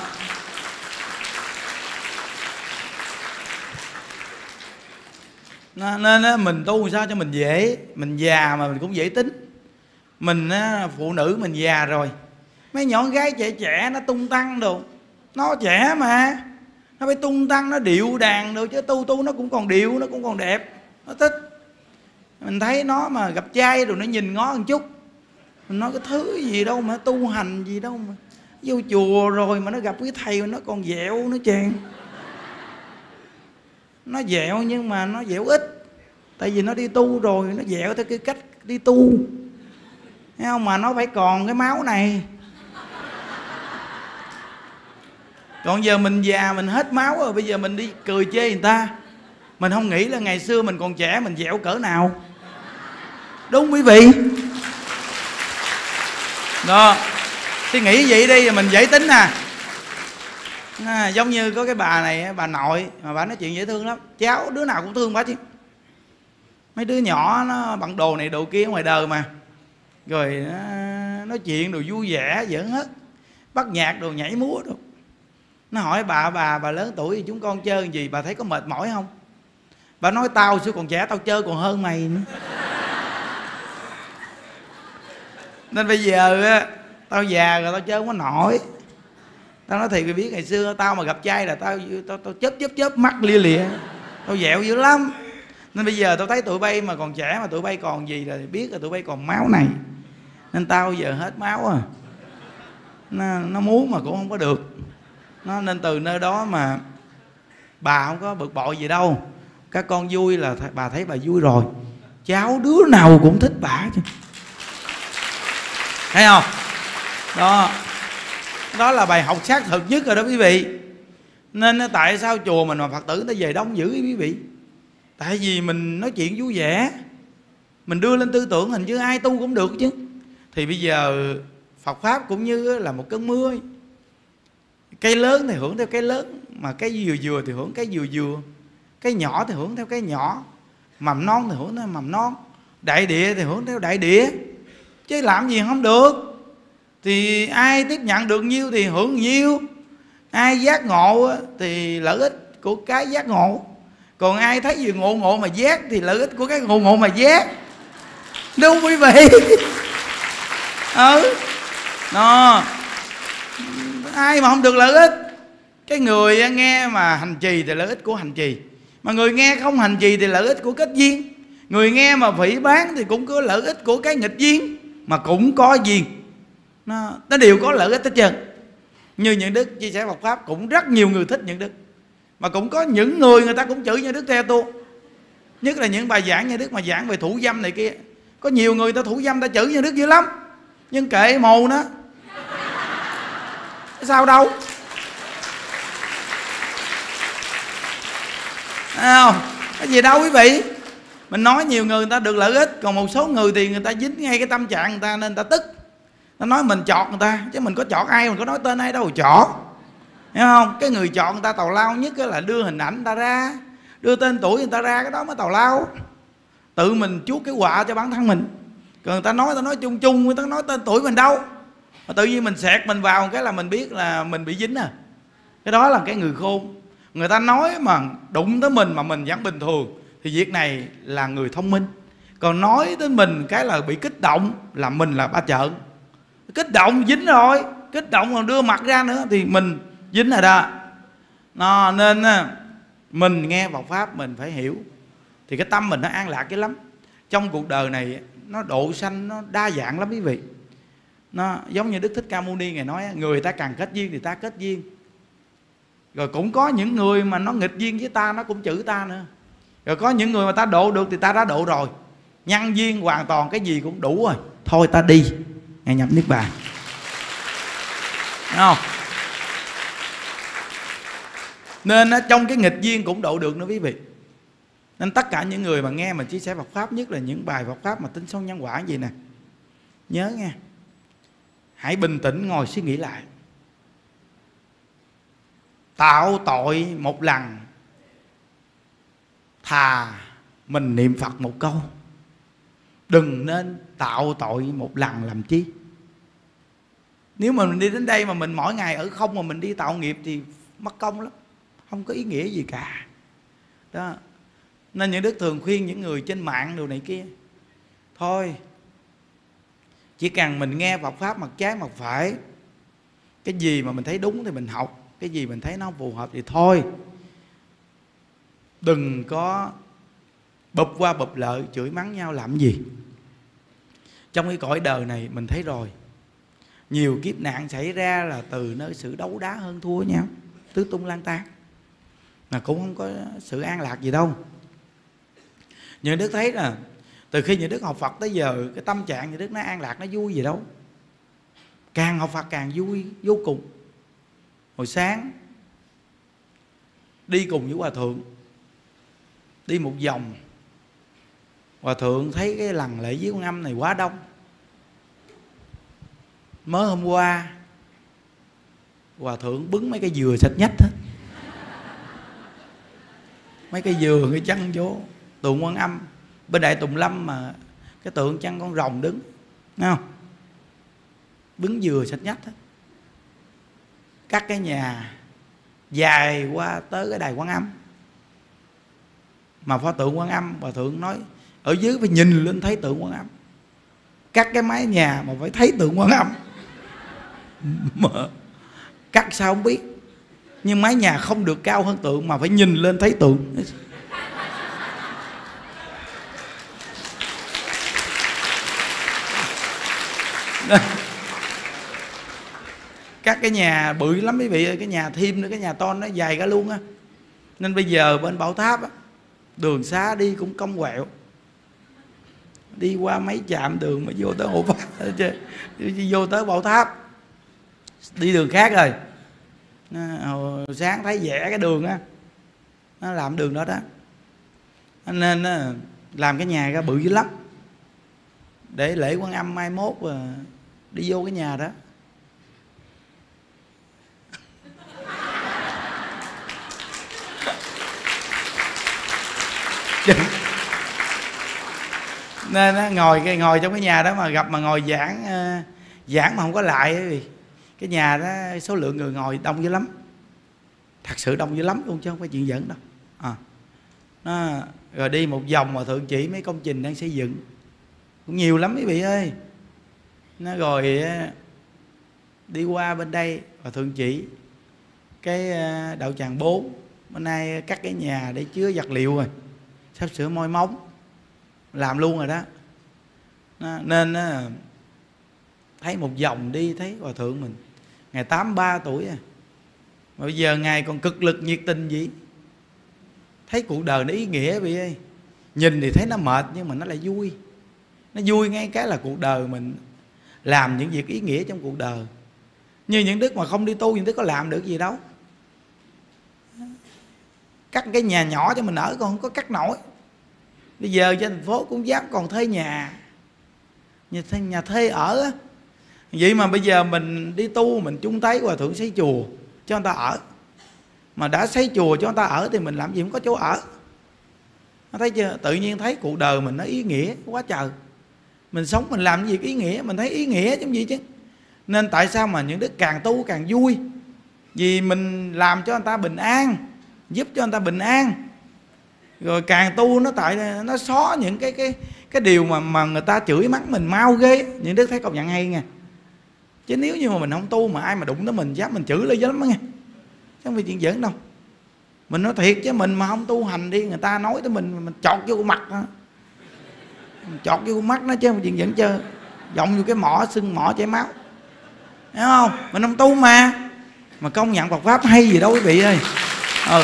Nên mình tu sao cho mình dễ. Mình già mà mình cũng dễ tính. Mình phụ nữ mình già rồi, mấy nhỏ gái trẻ trẻ nó tung tăng đồ, nó trẻ mà nó phải tung tăng, nó điệu đàn đồ, chứ tu tu nó cũng còn điệu, nó cũng còn đẹp, nó thích. Mình thấy nó mà gặp trai rồi nó nhìn ngó một chút, mình nói cái thứ gì đâu mà tu hành gì đâu mà vô chùa rồi mà nó gặp cái thầy mà nó còn dẹo nữa chàng. Nó dẹo nhưng mà nó dẹo ít, tại vì nó đi tu rồi, nó dẹo theo cái cách đi tu, thấy không? Mà nó phải còn cái máu này. Còn giờ mình già mình hết máu rồi, bây giờ mình đi cười chê người ta, mình không nghĩ là ngày xưa mình còn trẻ mình dẹo cỡ nào. Đúng quý vị? Đó. Thì nghĩ vậy đi mình dễ tính à. À, giống như có cái bà này, bà nội mà bà nói chuyện dễ thương lắm, cháu đứa nào cũng thương bà chứ. Mấy đứa nhỏ nó bằng đồ này đồ kia ngoài đời mà, rồi nó nói chuyện đồ vui vẻ giỡn hết, bắt nhạc đồ nhảy múa đồ. Nó hỏi bà bà bà lớn tuổi thì chúng con chơi gì, bà thấy có mệt mỏi không? Bà nói tao xưa còn trẻ tao chơi còn hơn mày nữa. Nên bây giờ á, tao già rồi tao chơi không có nổi. Tao nói thiệt mày biết, ngày xưa tao mà gặp trai là tao tao, tao chớp chớp chớp mắt lia lịa, tao dẹo dữ lắm. Nên bây giờ tao thấy tụi bay mà còn trẻ mà tụi bay còn gì là biết là tụi bay còn máu này. Nên tao giờ hết máu à. Nó, nó muốn mà cũng không có được. Nó nên từ nơi đó mà bà không có bực bội gì đâu. Các con vui là bà thấy bà vui rồi. Cháu đứa nào cũng thích bà chứ. Thấy không? Đó. Đó là bài học xác thực nhất rồi đó quý vị. Nên tại sao chùa mình mà Phật tử nó về đông dữ quý vị? Tại vì mình nói chuyện vui vẻ, mình đưa lên tư tưởng hình như ai tu cũng được chứ. Thì bây giờ Phật Pháp cũng như là một cơn mưa. Cây lớn thì hưởng theo cây lớn, mà cây dừa dừa thì hưởng cây dừa dừa, cây nhỏ thì hưởng theo cây nhỏ, mầm non thì hưởng theo mầm non, đại địa thì hưởng theo đại địa. Chứ làm gì không được. Thì ai tiếp nhận được nhiêu thì hưởng nhiêu. Ai giác ngộ thì lợi ích của cái giác ngộ. Còn ai thấy gì ngộ ngộ mà giác thì lợi ích của cái ngộ ngộ mà giác. Đúng không quý vị? Ừ. Đó. Ai mà không được lợi ích. Cái người nghe mà hành trì thì lợi ích của hành trì, mà người nghe không hành trì thì lợi ích của kết duyên. Người nghe mà phỉ bán thì cũng có lợi ích của cái nghịch duyên, mà cũng có duyên. Nó, nó đều có lợi ích hết trơn. Như những Đức chia sẻ Phật Pháp cũng rất nhiều người thích những Đức, mà cũng có những người người ta cũng chửi những Đức theo tu. Nhất là những bài giảng như Đức mà giảng về thủ dâm này kia, có nhiều người ta thủ dâm ta chửi như Đức dữ lắm. Nhưng kệ mù nó, sao đâu. À, không? Cái gì đâu quý vị. Mình nói nhiều người người ta được lợi ích, còn một số người thì người ta dính ngay cái tâm trạng người ta nên người ta tức. Nó nói mình chọt người ta, chứ mình có chọt ai, mình có nói tên ai đâu chọt. Hiểu không? Cái người chọt người ta tào lao nhất là đưa hình ảnh người ta ra, đưa tên tuổi người ta ra, cái đó mới tào lao. Tự mình chuốc cái họa cho bản thân mình. Còn người ta nói, người ta nói chung chung, người ta nói tên tuổi mình đâu. Mà tự nhiên mình xẹt mình vào cái là mình biết là mình bị dính à. Cái đó là cái người khôn. Người ta nói mà đụng tới mình mà mình vẫn bình thường thì việc này là người thông minh. Còn nói tới mình cái là bị kích động là mình là ba trợn. Kích động dính rồi, kích động còn đưa mặt ra nữa thì mình dính rồi đó. Nó, nên mình nghe Phật Pháp mình phải hiểu thì cái tâm mình nó an lạc cái lắm. Trong cuộc đời này nó độ sanh nó đa dạng lắm quý vị. Nó giống như Đức Thích Ca Mâu Ni Ngài nói, người ta càng kết duyên thì ta kết duyên. Rồi cũng có những người mà nó nghịch duyên với ta, nó cũng chửi ta nữa. Rồi có những người mà ta độ được thì ta đã độ rồi. Nhân duyên hoàn toàn cái gì cũng đủ rồi. Thôi ta đi, Ngài nhập Niết Bàn. Đúng không? Nên trong cái nghịch duyên cũng độ được nữa quý vị. Nên tất cả những người mà nghe mà chia sẻ Phật Pháp, nhất là những bài Phật Pháp mà tin sâu nhân quả gì nè, nhớ nghe, hãy bình tĩnh ngồi suy nghĩ lại. Tạo tội một lần thà mình niệm Phật một câu. Đừng nên tạo tội một lần làm chi. Nếu mà mình đi đến đây mà mình mỗi ngày ở không mà mình đi tạo nghiệp thì mất công lắm, không có ý nghĩa gì cả. Đó. Nên những Đức thường khuyên những người trên mạng đồ này kia, thôi chỉ cần mình nghe Phật Pháp mặt trái mặt phải, cái gì mà mình thấy đúng thì mình học, cái gì mình thấy nó phù hợp thì thôi. Đừng có bụp qua bụp lợi chửi mắng nhau làm gì. Trong cái cõi đời này mình thấy rồi, nhiều kiếp nạn xảy ra là từ nơi sự đấu đá hơn thua nhau, tứ tung lang tan, mà cũng không có sự an lạc gì đâu. Như Đức thấy là từ khi Như Đức học Phật tới giờ, cái tâm trạng Như Đức nó an lạc, nó vui gì đâu. Càng học Phật càng vui vô cùng. Hồi sáng đi cùng với Hòa Thượng, đi một vòng, Hòa Thượng thấy cái lằn lễ với con âm này quá đông. Mới hôm qua hòa thượng bứng mấy cái dừa xách nhách hết, mấy cái dừa cái chân vô tượng Quan Âm. Bên Đại Tùng Lâm mà cái tượng chân con rồng đứng, thấy không, bứng dừa xách nhách hết. Cắt cái nhà dài qua tới cái đài Quan Âm, mà pho tượng Quan Âm hòa thượng nói ở dưới phải nhìn lên thấy tượng Quan Âm. Cắt cái mái nhà mà phải thấy tượng Quan Âm. Mà cắt sao không biết, nhưng mái nhà không được cao hơn tượng mà phải nhìn lên thấy tượng. Các cái nhà bự lắm quý vị ơi, cái nhà thêm nữa, cái nhà to nó dài cả luôn á. Nên bây giờ bên Bảo Tháp á, đường xá đi cũng cong quẹo, đi qua mấy trạm đường mà vô tới Hộ Pháp, vô tới Bảo Tháp đi đường khác rồi. Hồi sáng thấy vẽ cái đường á, nó làm đường đó đó, nên làm cái nhà ra bự dữ lắm, để lễ Quan Âm mai mốt đi vô cái nhà đó. Nên nó ngồi ngồi trong cái nhà đó mà gặp mà ngồi giảng giảng mà không có lại ấy, cái nhà đó số lượng người ngồi đông dữ lắm, thật sự đông dữ lắm luôn chứ không phải chuyện giỡn đâu. À, nó, rồi đi một vòng mà thượng chỉ mấy công trình đang xây dựng cũng nhiều lắm quý vị ơi. Nó rồi đi qua bên đây và thượng chỉ cái đạo tràng bốn, bên nay cắt cái nhà để chứa vật liệu rồi, sắp sửa môi móng làm luôn rồi đó. Nó, nên thấy một vòng đi thấy hòa thượng mình ngày tám mươi ba tuổi à, mà bây giờ ngài còn cực lực nhiệt tình gì. Thấy cuộc đời nó ý nghĩa vậy ơi. Nhìn thì thấy nó mệt nhưng mà nó lại vui. Nó vui ngay cái là cuộc đời mình làm những việc ý nghĩa trong cuộc đời. Như những đức mà không đi tu, những đức có làm được gì đâu. Cắt cái nhà nhỏ cho mình ở còn không có cắt nổi. Bây giờ trên thành phố cũng dám còn thuê nhà, nhà thuê, nhà thuê ở á. Vậy mà bây giờ mình đi tu, mình chung tay hòa thượng xây chùa cho người ta ở. Mà đã xây chùa cho người ta ở thì mình làm gì không có chỗ ở. Nó thấy chưa? Tự nhiên thấy cuộc đời mình nó ý nghĩa quá trời. Mình sống mình làm việc ý nghĩa, mình thấy ý nghĩa chứ gì chứ. Nên tại sao mà những đứa càng tu càng vui? Vì mình làm cho người ta bình an, giúp cho người ta bình an. Rồi càng tu nó tại nó xóa những cái cái cái điều mà mà người ta chửi mắng mình mau ghê. Những đứa thấy công nhận hay nha. Chứ nếu như mà mình không tu mà ai mà đụng tới mình dám mình chửi lên lắm đó nghe. Chứ không phải chuyện giỡn đâu. Mình nói thiệt chứ mình mà không tu hành đi, người ta nói tới mình mình chọt vô con mặt đó. Mình chọt vô con mắt nó chứ không phải chuyện giỡn chơi. Vọng vô cái mỏ sưng mỏ chảy máu. Thấy không? Mình không tu mà. Mà công nhận Phật pháp hay gì đâu quý vị ơi. Ừ.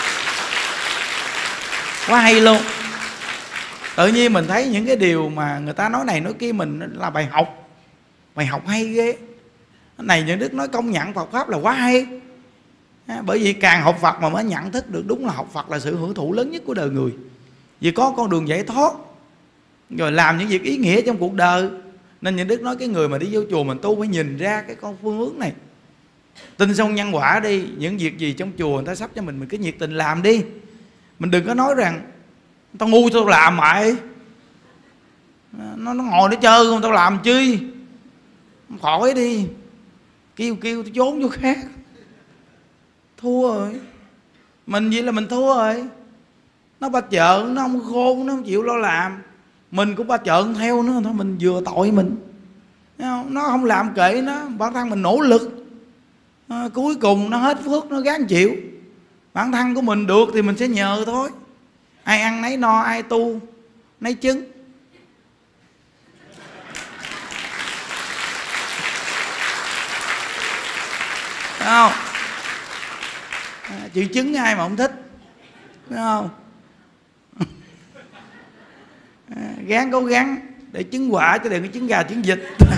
Quá hay luôn. Tự nhiên mình thấy những cái điều mà người ta nói này nói kia mình là bài học. Bài học hay ghê. Cái này những đức nói công nhận Phật pháp là quá hay. Bởi vì càng học Phật mà mới nhận thức được đúng là học Phật là sự hưởng thụ lớn nhất của đời người. Vì có con đường giải thoát, rồi làm những việc ý nghĩa trong cuộc đời. Nên những đức nói cái người mà đi vô chùa mình tu phải nhìn ra cái con phương hướng này. Tin sâu nhân quả đi. Những việc gì trong chùa người ta sắp cho mình, mình cứ nhiệt tình làm đi. Mình đừng có nói rằng tao ngu tao làm mày, Nó, nó ngồi nó chơi không tao làm chi. Khỏi đi. Kêu kêu tao trốn vô khác. Thua rồi. Mình vậy là mình thua rồi. Nó ba trợn, nó không khôn, nó không chịu lo làm. Mình cũng ba trợn theo nó thôi, mình vừa tội mình. Nó không làm kệ nó, bản thân mình nỗ lực. À, cuối cùng nó hết phước, nó gán chịu. Bản thân của mình được thì mình sẽ nhờ thôi. Ai ăn nấy no, ai tu nấy chứng. Thấy không? À, chữ chứng ai mà không thích. Thấy không? À, gán cố gắng để chứng quả chứ đừng có trứng gà trứng vịt.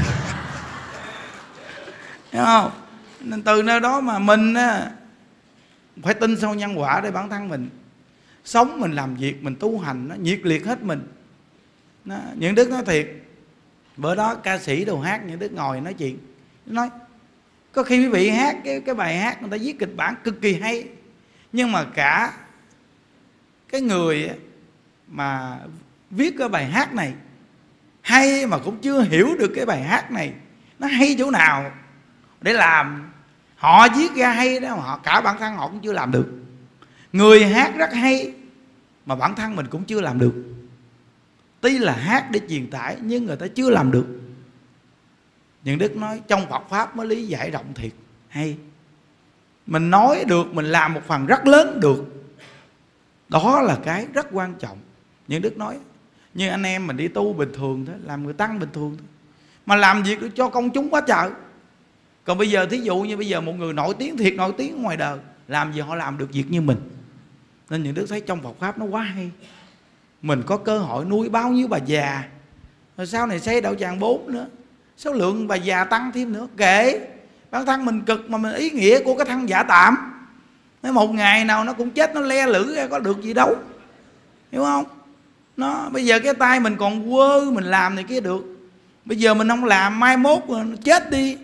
Thấy không? Nên từ nơi đó mà mình á, phải tin sâu nhân quả để bản thân mình sống, mình làm việc, mình tu hành nó nhiệt liệt hết mình. Nó, những đức nói thiệt, bữa đó ca sĩ đồ hát, những đức ngồi nói chuyện, nói Có khi quý vị hát cái, cái bài hát người ta viết kịch bản cực kỳ hay, nhưng mà cả cái người mà viết cái bài hát này hay mà cũng chưa hiểu được cái bài hát này nó hay chỗ nào để làm. Họ viết ra hay đó mà họ cả bản thân họ cũng chưa làm được. Người hát rất hay mà bản thân mình cũng chưa làm được. Tuy là hát để truyền tải nhưng người ta chưa làm được. Những Đức nói trong Phật Pháp mới lý giải rộng thiệt hay. Mình nói được, mình làm một phần rất lớn được, đó là cái rất quan trọng. Những Đức nói như anh em mình đi tu bình thường thôi, làm người tăng bình thường thôi, mà làm việc được cho công chúng quá trời. Còn bây giờ thí dụ như bây giờ một người nổi tiếng, thiệt nổi tiếng ngoài đời, làm gì họ làm được việc như mình. Nên những Đức thấy trong Phật Pháp nó quá hay. Mình có cơ hội nuôi bao nhiêu bà già, rồi sau này xây đạo tràng bốn nữa, số lượng bà già tăng thêm nữa. Kệ, bản thân mình cực mà mình ý nghĩa của cái thân giả tạm. Nếu một ngày nào nó cũng chết, nó le lử ra có được gì đâu, hiểu không? Nó bây giờ cái tay mình còn quơ, mình làm này kia được. Bây giờ mình không làm, mai mốt nó chết đi,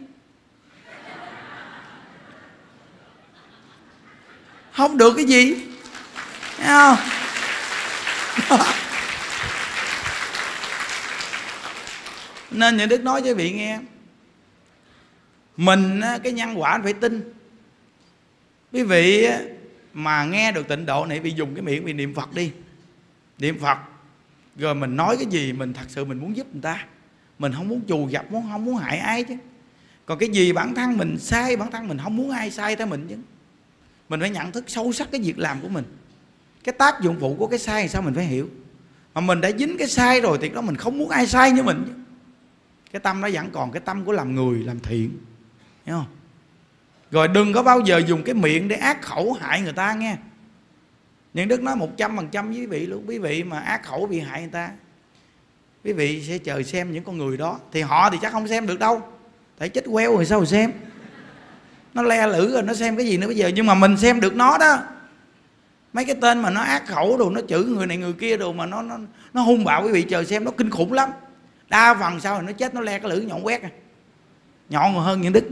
không được cái gì, thấy không? Nên những Đức nói cho quý vị nghe, mình cái nhân quả phải tin. Quý vị mà nghe được tịnh độ này, vì dùng cái miệng vì niệm Phật đi, niệm Phật rồi mình nói cái gì mình thật sự mình muốn giúp người ta, mình không muốn trù dập, muốn không muốn hại ai chứ. Còn cái gì bản thân mình sai, bản thân mình không muốn ai sai theo mình chứ. Mình phải nhận thức sâu sắc cái việc làm của mình, cái tác dụng phụ của cái sai thì sao mình phải hiểu. Mà mình đã dính cái sai rồi thì đó mình không muốn ai sai như mình chứ. Cái tâm nó vẫn còn cái tâm của làm người, làm thiện, hiểu không? Rồi đừng có bao giờ dùng cái miệng để ác khẩu hại người ta nghe. Những Đức nói một trăm phần trăm với quý vị luôn. Quý vị mà ác khẩu bị hại người ta, quý vị sẽ chờ xem những con người đó. Thì họ thì chắc không xem được đâu, tại chết queo rồi sao rồi xem. Nó le lử rồi nó xem cái gì nữa bây giờ. Nhưng mà mình xem được nó đó. Mấy cái tên mà nó ác khẩu đồ, nó chửi người này người kia đồ, mà nó nó, nó hung bạo, quý vị chờ xem, nó kinh khủng lắm. Đa phần sau rồi nó chết, nó le cái lưỡi nhọn quét à. Nhọn còn hơn Những Đức.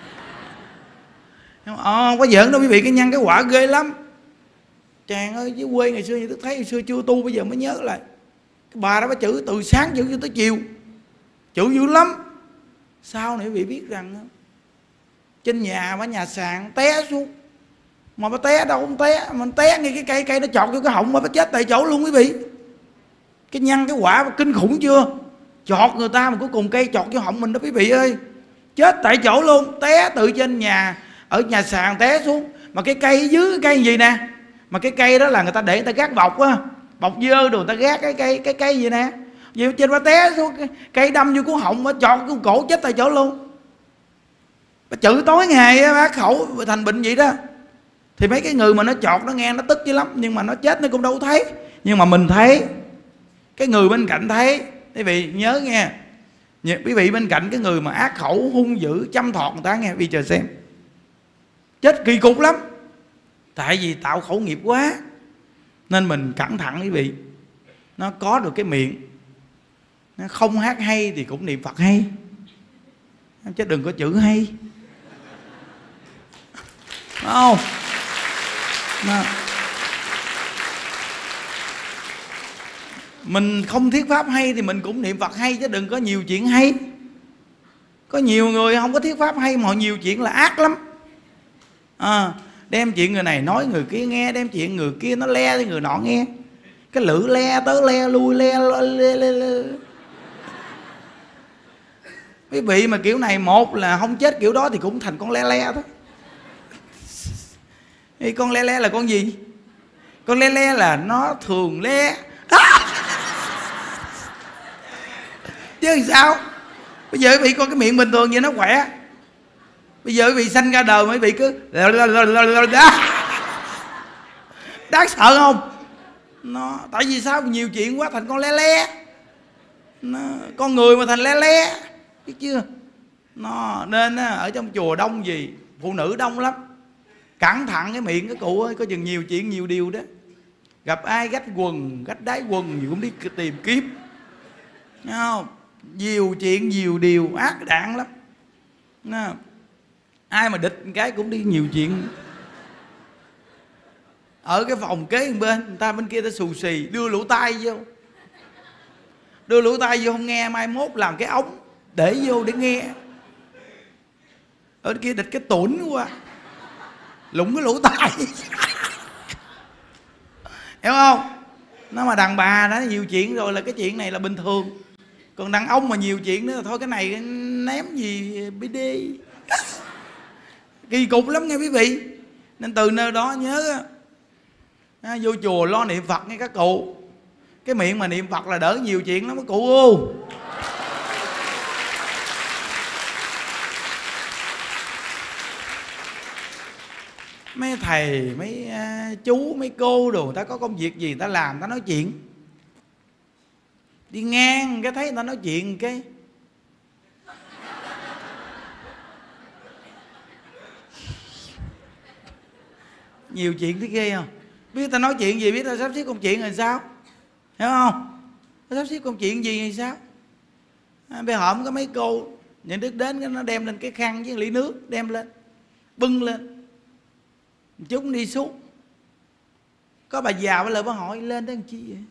Ờ, có giỡn đâu quý vị, cái nhân cái quả ghê lắm. Chàng ơi, dưới quê ngày xưa Những Đức thấy ngày xưa chưa tu, bây giờ mới nhớ lại. Cái bà đó bà chửi từ sáng chửi cho tới chiều, chửi dữ lắm. Sau này quý vị biết rằng trên nhà bà nhà sàn té xuống, mà bà té đâu không té, mình té ngay cái cây cây nó chọt vô cái họng mà bà chết tại chỗ luôn quý vị. Cái nhân cái quả kinh khủng chưa? Chọt người ta mà cuối cùng cây chọt vô họng mình đó quý vị ơi, chết tại chỗ luôn. Té từ trên nhà, ở nhà sàn té xuống. Mà cái cây dưới cái cây gì nè, mà cái cây đó là người ta để người ta gác bọc á, bọc dơ đồ, người ta gác cái cây cái cây gì nè, vì trên bà té xuống, cái cây đâm vô cuốn họng, bà chọt cái cổ chết tại chỗ luôn. Bà chửi tối ngày á, bác khẩu thành bệnh vậy đó. Thì mấy cái người mà nó chọt nó nghe nó tức dữ lắm, nhưng mà nó chết nó cũng đâu thấy. Nhưng mà mình thấy, cái người bên cạnh thấy. Quý vị nhớ nghe, quý vị bên cạnh cái người mà ác khẩu hung dữ chăm thọt người ta nghe, quý vị chờ xem, chết kỳ cục lắm. Tại vì tạo khẩu nghiệp quá. Nên mình cẩn thận quý vị. Nó có được cái miệng, nó không hát hay thì cũng niệm Phật hay, chứ đừng có chữ hay, đúng không? Đó. Mình không thuyết pháp hay thì mình cũng niệm Phật hay, chứ đừng có nhiều chuyện hay. Có nhiều người không có thuyết pháp hay mà họ nhiều chuyện là ác lắm. À, đem chuyện người này nói người kia nghe, đem chuyện người kia nó le cho người nọ nghe. Cái lưỡi le tới le lui le le, le, le, le. Quý vị mà kiểu này, một là không chết kiểu đó thì cũng thành con le le thôi. Thì con le le là con gì? Con le le là nó thường le. Chứ sao? Bây giờ quý vị coi cái miệng bình thường vậy nó khỏe. Bây giờ quý vị sanh ra đời mà quý vị cứ đáng sợ không? Nó tại vì sao? Nhiều chuyện quá thành con le le. Nó, con người mà thành le le, biết chưa? Nó nên ở trong chùa đông gì, phụ nữ đông lắm. Cẩn thận cái miệng cái cụ ơi, có chừng nhiều chuyện nhiều điều đó. Gặp ai gách quần, gách đáy quần gì cũng đi tìm kiếm, thấy không? Nhiều chuyện nhiều điều ác đạn lắm. Nó. ai mà địch cái cũng đi nhiều chuyện. Ở cái phòng kế bên, người ta bên kia ta xù xì, đưa lỗ tai vô, đưa lỗ tai vô không nghe, mai mốt làm cái ống để vô để nghe. Ở kia địch cái tủn quá, lũng cái lỗ tai. Hiểu không? Nó mà đàn bà đã nhiều chuyện rồi là cái chuyện này là bình thường. Còn đàn ông mà nhiều chuyện nữa là thôi cái này ném gì bê đê. Kỳ cục lắm nghe quý vị. Nên từ nơi đó nhớ á, vô chùa lo niệm Phật nghe các cụ. Cái miệng mà niệm Phật là đỡ nhiều chuyện lắm các cụ ô. Mấy thầy, mấy uh, chú, mấy cô đồ, người ta có công việc gì người ta làm, người ta nói chuyện. Đi ngang cái thấy người ta nói chuyện cái nhiều chuyện thấy ghê không? Biết ta nói chuyện gì, biết ta sắp xếp công chuyện rồi sao? Hiểu không? Ta sắp xếp công chuyện gì rồi sao? À, bây hổm có mấy cô nhận đức đến cái nó đem lên cái khăn với ly nước, đem lên bưng lên chút đi xuống. Có bà già với lời bà hỏi lên đó làm chi vậy?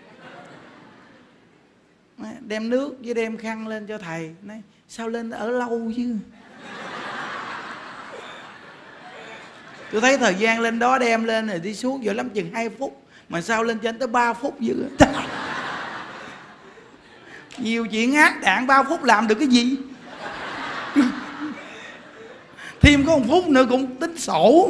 Đem nước với đem khăn lên cho thầy. Nói sao lên ở lâu chứ? Tôi thấy thời gian lên đó đem lên rồi đi xuống giờ lắm chừng hai phút. Mà sao lên trên tới ba phút dữ. Nhiều chuyện ác đạn ba phút làm được cái gì? Thêm có một phút nữa cũng tính sổ.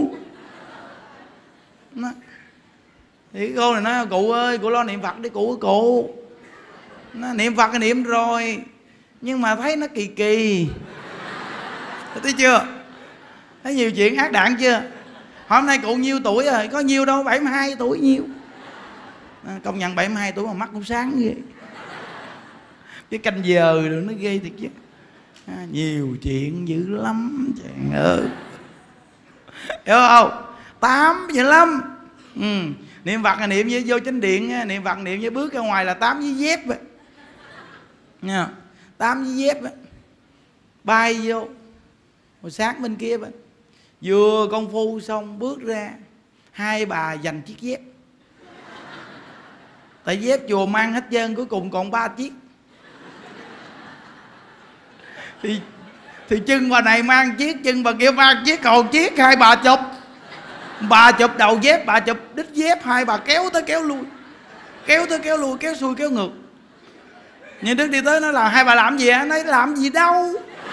Nó. Thì cô này nói cụ ơi, cụ lo niệm Phật đi cụ ơi cụ. Nó, niệm Phật thì niệm rồi nhưng mà thấy nó kỳ kỳ. Thấy chưa? Thấy nhiều chuyện ác đạn chưa? Hôm nay cụ nhiêu tuổi rồi? Có nhiêu đâu, bảy mươi hai tuổi nhiêu. À, công nhận bảy mươi hai tuổi mà mắt cũng sáng ghê. Cái canh giờ rồi nó ghê thiệt chứ. À, nhiều chuyện dữ lắm chàng ơi. Hiểu không? Tám vậy lắm. Ừ. Niệm Phật là niệm với vô chánh điện, niệm Phật niệm với bước ra ngoài là tám với dép vậy. Nha. Tám với dép vậy. Bay vô. Rồi sát bên kia vậy. Vừa công phu xong bước ra, hai bà giành chiếc dép. Tại dép chùa mang hết trơn, cuối cùng còn ba chiếc. Thì thì chân bà này mang chiếc, chân bà kia mang chiếc, còn chiếc hai bà chụp. Bà chụp đầu dép, bà chụp đít dép, hai bà kéo tới kéo lui, kéo tới kéo lui, kéo xuôi kéo ngược. Nhìn Đức đi tới nói là hai bà làm gì á? Nói làm gì đâu,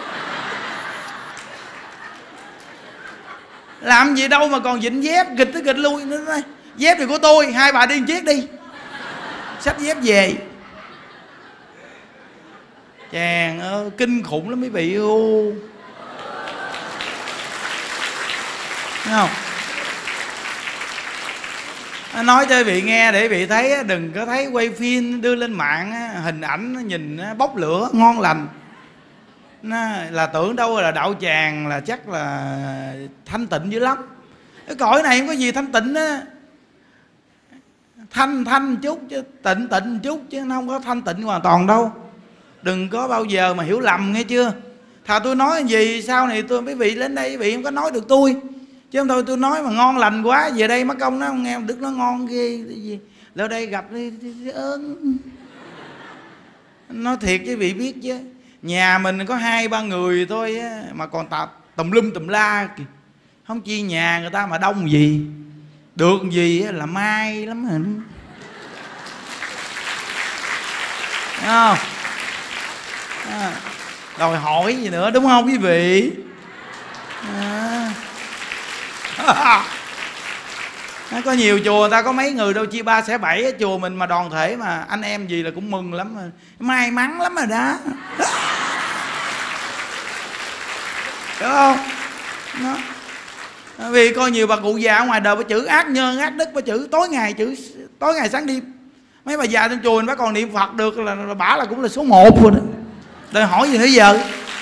làm gì đâu mà còn vịnh dép, gịch tới gịch lui. Nó nói dép thì của tôi, hai bà đi một chiếc đi, xách dép về. Chàng ơi, kinh khủng lắm quý vị ô. Thấy không? Nói cho quý vị nghe để quý vị thấy, đừng có thấy quay phim đưa lên mạng hình ảnh nhìn bốc lửa ngon lành là tưởng đâu là đạo tràng là chắc là thanh tịnh dữ lắm. Cái cõi này không có gì thanh tịnh á. Thanh thanh chút chứ tịnh tịnh chút chứ nó không có thanh tịnh hoàn toàn đâu. Đừng có bao giờ mà hiểu lầm nghe chưa. Thà tôi nói gì sau này tôi quý vị đến đây quý vị không có nói được tôi, chứ không thôi tôi nói mà ngon lành quá về đây mất công nó không nghe Đức nó ngon ghê gì lên đây gặp đi ơn. Nói thiệt chứ vị biết chứ, nhà mình có hai ba người thôi á, mà còn tạp tùm lum tùm la kìa. Không chi nhà người ta mà đông gì được gì là may lắm rồi. Thấy không? À, đòi hỏi gì nữa đúng không quý vị? À. Có nhiều chùa người ta có mấy người đâu chia ba xẻ bảy, chùa mình mà đoàn thể mà anh em gì là cũng mừng lắm rồi. May mắn lắm rồi đó. Hiểu không? Đó. Vì coi nhiều bà cụ già ở ngoài đời bà chữ ác nhân ác đức, bà chữ tối ngày chữ tối ngày sáng đêm. Mấy bà già trong chùa mình bà còn niệm Phật được là, là bả là cũng là số một rồi đó. Đòi hỏi gì nữa giờ.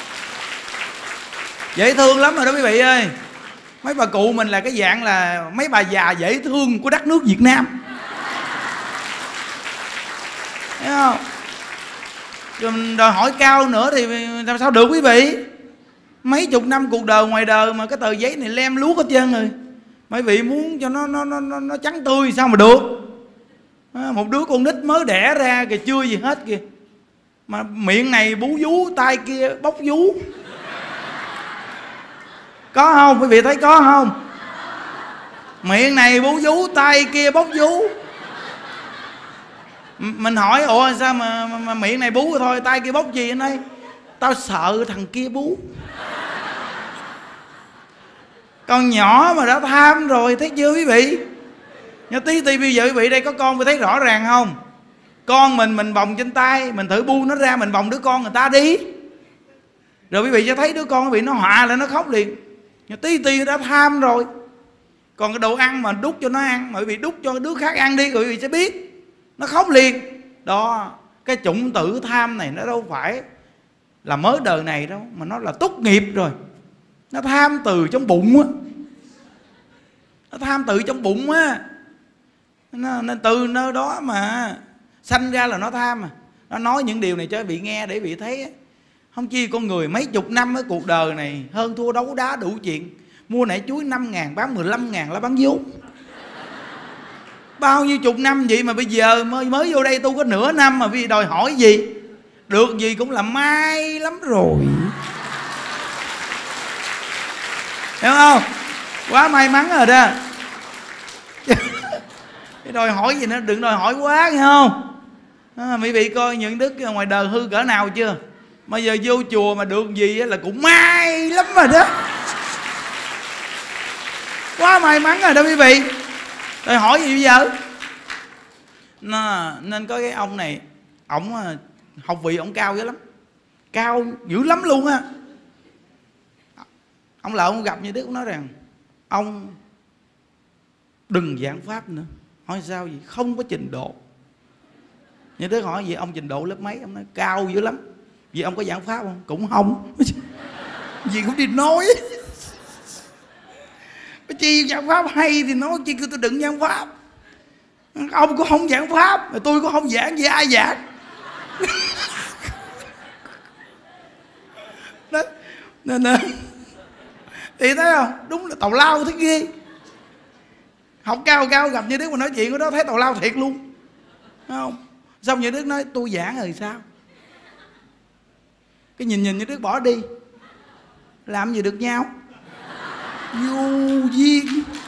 Dễ thương lắm rồi đó quý vị ơi. Mấy bà cụ mình là cái dạng là mấy bà già dễ thương của đất nước Việt Nam. Thấy không? Rồi đòi hỏi cao nữa thì làm sao được quý vị? Mấy chục năm cuộc đời ngoài đời mà cái tờ giấy này lem luốc hết trơn rồi. Mấy vị muốn cho nó nó nó nó, nó trắng tươi sao mà được. À, một đứa con nít mới đẻ ra kìa, chưa gì hết kìa, mà miệng này bú vú, tay kia bóc vú. Có không? Quý vị thấy có không? Miệng này bú vú, tay kia bóc vú. Mình hỏi ủa sao mà, mà, mà miệng này bú thôi, tay kia bóc gì anh ơi? Tao sợ thằng kia bú. Con nhỏ mà đã tham rồi, thấy chưa quý vị? Nhớ tí ti bây giờ quý vị đây có con, quý thấy rõ ràng không? Con mình mình bồng trên tay, mình thử bu nó ra, mình bồng đứa con người ta đi. Rồi quý vị sẽ thấy đứa con quý vị nó họa lại nó khóc liền. Nhớ tí ti đã tham rồi. Còn cái đồ ăn mà đút cho nó ăn, mà quý vị đút cho đứa khác ăn đi, rồi quý vị sẽ biết nó khóc liền. Đó, cái chủng tử tham này nó đâu phải là mới đời này đâu, mà nó là tốt nghiệp rồi. Nó tham từ trong bụng á. Nó tham từ trong bụng á. Nó, nên từ nơi đó mà sanh ra là nó tham à. Nó nói những điều này cho vị nghe để vị thấy á. Không chi con người mấy chục năm ở cuộc đời này hơn thua đấu đá đủ chuyện. Mua nãy chuối năm ngàn bán mười lăm ngàn là bán vốn. Bao nhiêu chục năm vậy mà bây giờ mới, mới vô đây tu có nửa năm mà vì đòi hỏi gì. Được gì cũng là may lắm rồi. Hiểu không? Quá may mắn rồi đó. Cái đòi hỏi gì nữa, đừng đòi hỏi quá, nghe không? À, quý vị coi những đức ngoài đời hư cỡ nào chưa? Bây giờ vô chùa mà được gì là cũng may lắm rồi đó. Quá may mắn rồi đó quý vị. Đòi hỏi gì bây giờ? Nó, nên có cái ông này, ổng học vị ổng cao dữ lắm, cao dữ lắm luôn á. Ông lợ ông gặp như Đức, ông nói rằng ông đừng giảng pháp nữa. Hỏi sao vậy? Không có trình độ. Như Đức hỏi vậy ông trình độ lớp mấy? Ông nói cao dữ lắm. Vì ông có giảng pháp không? Cũng không. Gì cũng đi nói. Cái chi giảng pháp hay thì nói, chi kêu tôi đừng giảng pháp. Ông cũng không giảng pháp, mà tôi cũng không giảng, gì ai giảng. Đó. Nên, nên thì thấy không? Đúng là tào lao thế ghê. Học cao cao gặp như Đức mà nói chuyện của đó thấy tào lao thiệt luôn. Thấy không? Xong như Đức nói tôi giảng rồi sao? Cái nhìn nhìn như Đức bỏ đi. Làm gì được nhau? Vô duyên.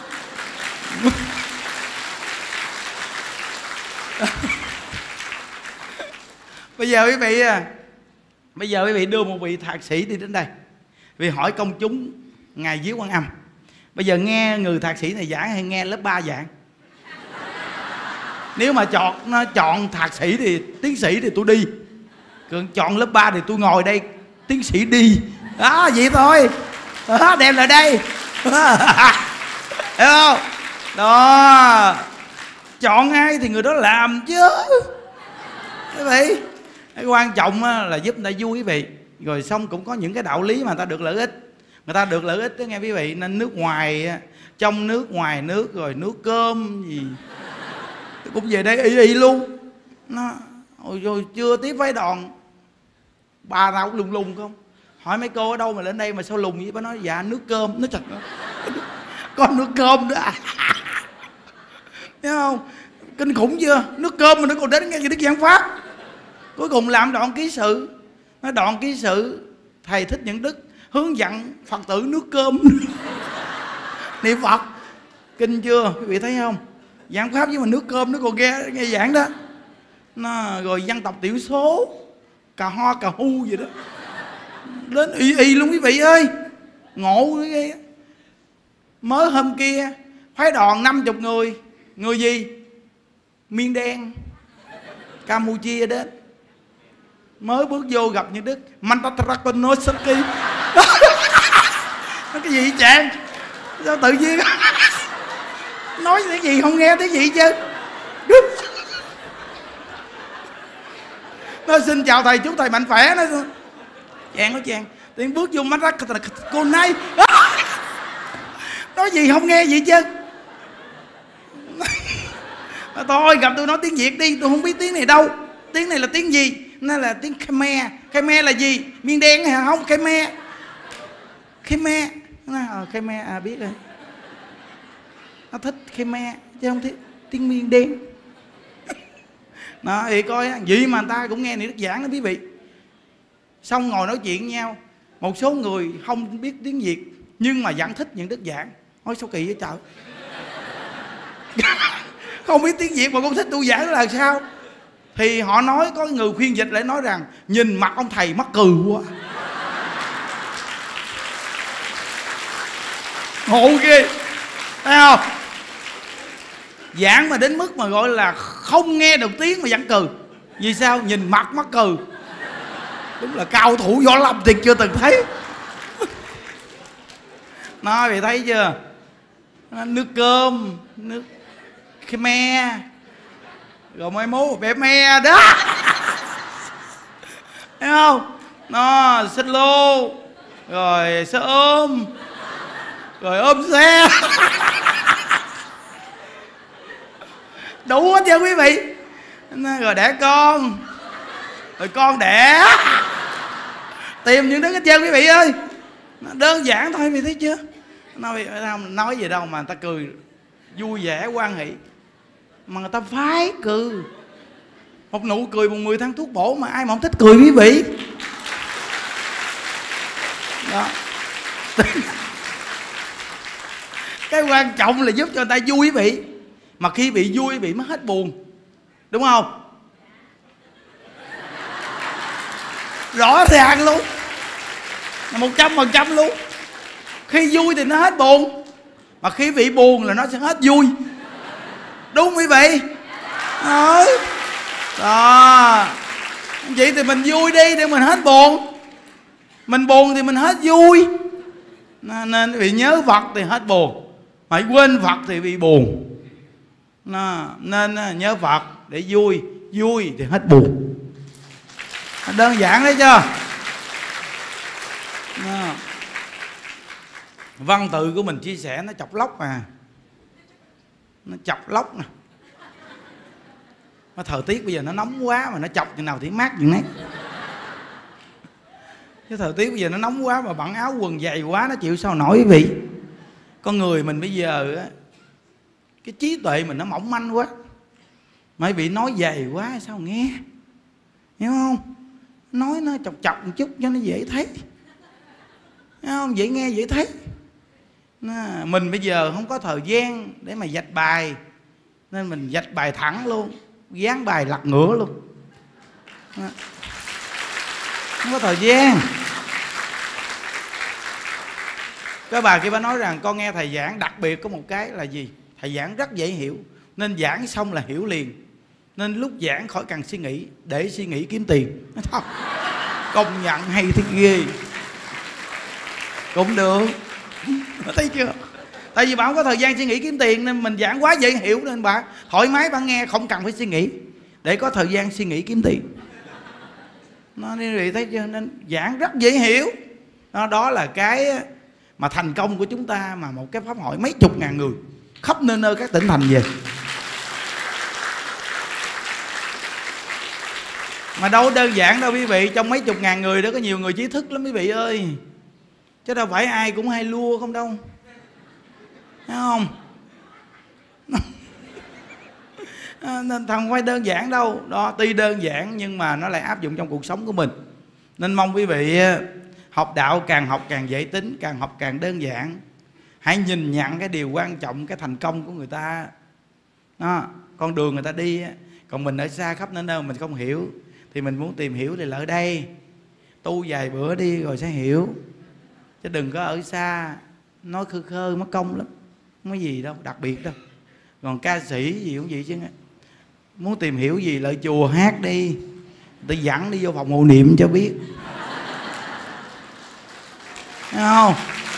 Bây giờ quý vị à, bây giờ quý vị đưa một vị thạc sĩ đi đến đây, vì hỏi công chúng ngày dưới Quan Âm. Bây giờ nghe người thạc sĩ này giảng hay nghe lớp ba giảng? Nếu mà chọn nó chọn thạc sĩ thì tiến sĩ thì tôi đi, còn chọn lớp ba thì tôi ngồi đây tiến sĩ đi. Đó vậy thôi. Đó, đem lại đây. Hiểu không? Đó, chọn ai thì người đó làm chứ. Quý vị, cái quan trọng là giúp người ta vui quý vị. Rồi xong cũng có những cái đạo lý mà người ta được lợi ích. Người ta được lợi ích đó nghe quý vị. Nên nước ngoài, trong nước ngoài nước, rồi nước cơm gì cũng về đây y y luôn. Nó ôi rồi chưa tiếp với đòn bà nào cũng lùng lùng không. Hỏi mấy cô ở đâu mà lên đây mà sao lùng vậy? Bà nói dạ nước cơm. Nó thật con nước cơm nữa à. Thấy không? Kinh khủng chưa? Nước cơm mà nó còn đến nghe Đức giảng pháp. Cuối cùng làm đoạn ký sự. Nói đoạn ký sự thầy Thích Nhẫn Đức hướng dẫn Phật tử nước cơm. Niệm Phật. Kinh chưa? Quý vị thấy không? Giảng pháp với mà nước cơm nó còn nghe, nghe giảng đó. Nó, rồi dân tộc thiểu số, cà ho cà hu gì đó. Đến y y luôn quý vị ơi. Ngộ ghê. Mới hôm kia phái đoàn năm mươi người. Người gì? Miên Đen, Campuchia đến. Mới bước vô gặp như Đức Mantatrakonosaki. Nói cái gì chàng? Sao tự nhiên nói cái gì không nghe tiếng gì chứ. Nó xin chào thầy, chúc thầy mạnh khỏe. Nó chàng nói chàng tiếng bước vô mắt cô này. Nói gì không nghe gì chứ. Thôi gặp tôi nói tiếng Việt đi, tôi không biết tiếng này đâu. Tiếng này là tiếng gì? Nó là tiếng Khmer. Khmer là gì? Miên Đen hay không? Khmer. Khmer. Nó nói ờ, Khmer à, biết rồi. Nó thích Khmer chứ không thích tiếng Miên đen. Đó thì coi vậy mà người ta cũng nghe Ni Đức giảng đó quý vị. Xong ngồi nói chuyện với nhau. Một số người không biết tiếng Việt nhưng mà vẫn thích những Đức giảng. Nói sao kỳ vậy trời. Không biết tiếng Việt mà con thích tôi giảng là sao? Thì họ nói, có người khuyên dịch lại nói rằng nhìn mặt ông thầy mắc cười quá. Ngộ ghê. Thấy không? Giảng mà đến mức mà gọi là không nghe được tiếng mà vẫn cười. Vì sao? Nhìn mặt mắc cười. Đúng là cao thủ võ lâm thiệt chưa từng thấy. Nói vậy thấy chưa? Nước cơm, nước Khmer, rồi mai mốt bẻ me đó. Thấy không? Nó xích lô, rồi xe ôm, rồi ôm xe. Đủ hết trơn quý vị. Rồi đẻ con, rồi con đẻ. Tìm những thứ hết trơn quý vị ơi. Đơn giản thôi, quý vị thấy chưa? Nói, nói gì đâu mà người ta cười vui vẻ hoan hỷ. Mà người ta phái cười. Một nụ cười một mười tháng thuốc bổ mà ai mà không thích cười quý vị. Đó. Cái quan trọng là giúp cho người ta vui quý vị. Mà khi bị vui bị mất hết buồn. Đúng không? Rõ ràng luôn. Một trăm phần trăm luôn. Khi vui thì nó hết buồn. Mà khi bị buồn là nó sẽ hết vui. Đúng quý vị? Đó. Đó. Vậy thì mình vui đi để mình hết buồn. Mình buồn thì mình hết vui. Nên bị nhớ Phật thì hết buồn. Mà quên Phật thì bị buồn. Nên nhớ Phật để vui. Vui thì hết buồn. Đơn giản đấy chưa? Đó. Văn tự của mình chia sẻ nó chọc lóc à. Nó chọc lóc nè. Nó thời tiết bây giờ nó nóng quá mà nó chọc chừng nào thì mát chừng nấy. Cái thời tiết bây giờ nó nóng quá mà bận áo quần dày quá nó chịu sao nổi quý vị. Con người mình bây giờ á, cái trí tuệ mình nó mỏng manh quá. Mấy vị nói dày quá sao nghe. Hiểu không? Nói nó chọc chọc một chút cho nó dễ thấy. Hiểu không? Dễ nghe dễ thấy. Mình bây giờ không có thời gian để mà dạch bài. Nên mình dạch bài thẳng luôn. Dán bài lật ngửa luôn. Không có thời gian. Cái bà kia bà nói rằng con nghe thầy giảng đặc biệt có một cái là gì? Thầy giảng rất dễ hiểu. Nên giảng xong là hiểu liền. Nên lúc giảng khỏi cần suy nghĩ. Để suy nghĩ kiếm tiền. Công nhận hay thế ghê. Cũng được. Thấy chưa? Tại vì bà không có thời gian suy nghĩ kiếm tiền nên mình giảng quá dễ hiểu nên bà thoải mái bà nghe không cần phải suy nghĩ để có thời gian suy nghĩ kiếm tiền. Nó đi thấy chưa? Nên giảng rất dễ hiểu. Đó, đó là cái mà thành công của chúng ta mà một cái pháp hội mấy chục ngàn người khắp nơi nơi các tỉnh thành về. Mà đâu đơn giản đâu quý vị. Trong mấy chục ngàn người đó có nhiều người trí thức lắm quý vị ơi. Chứ đâu phải ai cũng hay lua không đâu. Thấy không? Nên không phải đơn giản đâu. Đó, tuy đơn giản nhưng mà nó lại áp dụng trong cuộc sống của mình. Nên mong quý vị học đạo càng học càng dễ tính, càng học càng đơn giản. Hãy nhìn nhận cái điều quan trọng, cái thành công của người ta. Đó, con đường người ta đi. Còn mình ở xa khắp nơi nơi mình không hiểu. Thì mình muốn tìm hiểu thì là ở đây. Tu vài bữa đi rồi sẽ hiểu. Chứ đừng có ở xa nói khơ khơ mất công lắm. Không có gì đâu, đặc biệt đâu. Còn ca sĩ gì cũng vậy chứ. Muốn tìm hiểu gì lại chùa hát đi. Tôi dẫn đi vô phòng hộ niệm cho biết. Thấy không?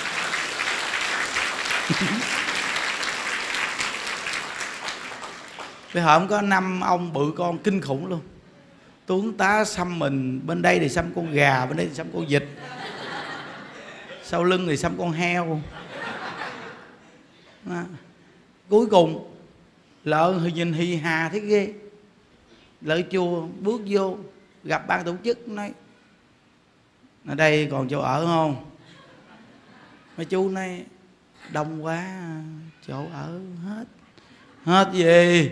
Bây giờ không có năm ông bự con kinh khủng luôn. Tướng tá xăm mình. Bên đây thì xăm con gà, bên đây thì xăm con vịt. Sau lưng thì xăm con heo. Đó. Cuối cùng lỡ nhìn hi hà thấy ghê. Lỡ chùa bước vô gặp ban tổ chức nói ở đây còn chỗ ở không? Mấy chú nói đông quá chỗ ở hết. Hết gì?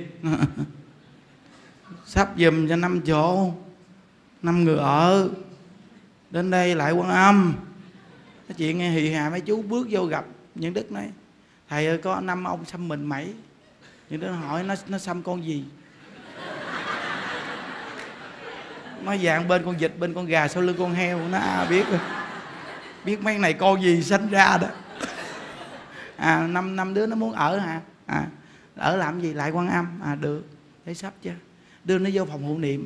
Sắp giùm cho năm chỗ, năm người ở. Đến đây lại Quan Âm. Cái chuyện nghe hì hà, mấy chú bước vô gặp Những Đức nói thầy ơi có năm ông xăm mình mẩy. Những Đức hỏi nó nó xăm con gì? Nó dạng bên con vịt, bên con gà, sau lưng con heo. Nó à, biết rồi. Biết mấy này con gì sinh ra đó. À năm năm đứa nó muốn ở hả? À ở làm gì? Lại Quan Âm. À được, để sắp cho. Đưa nó vô phòng hộ niệm.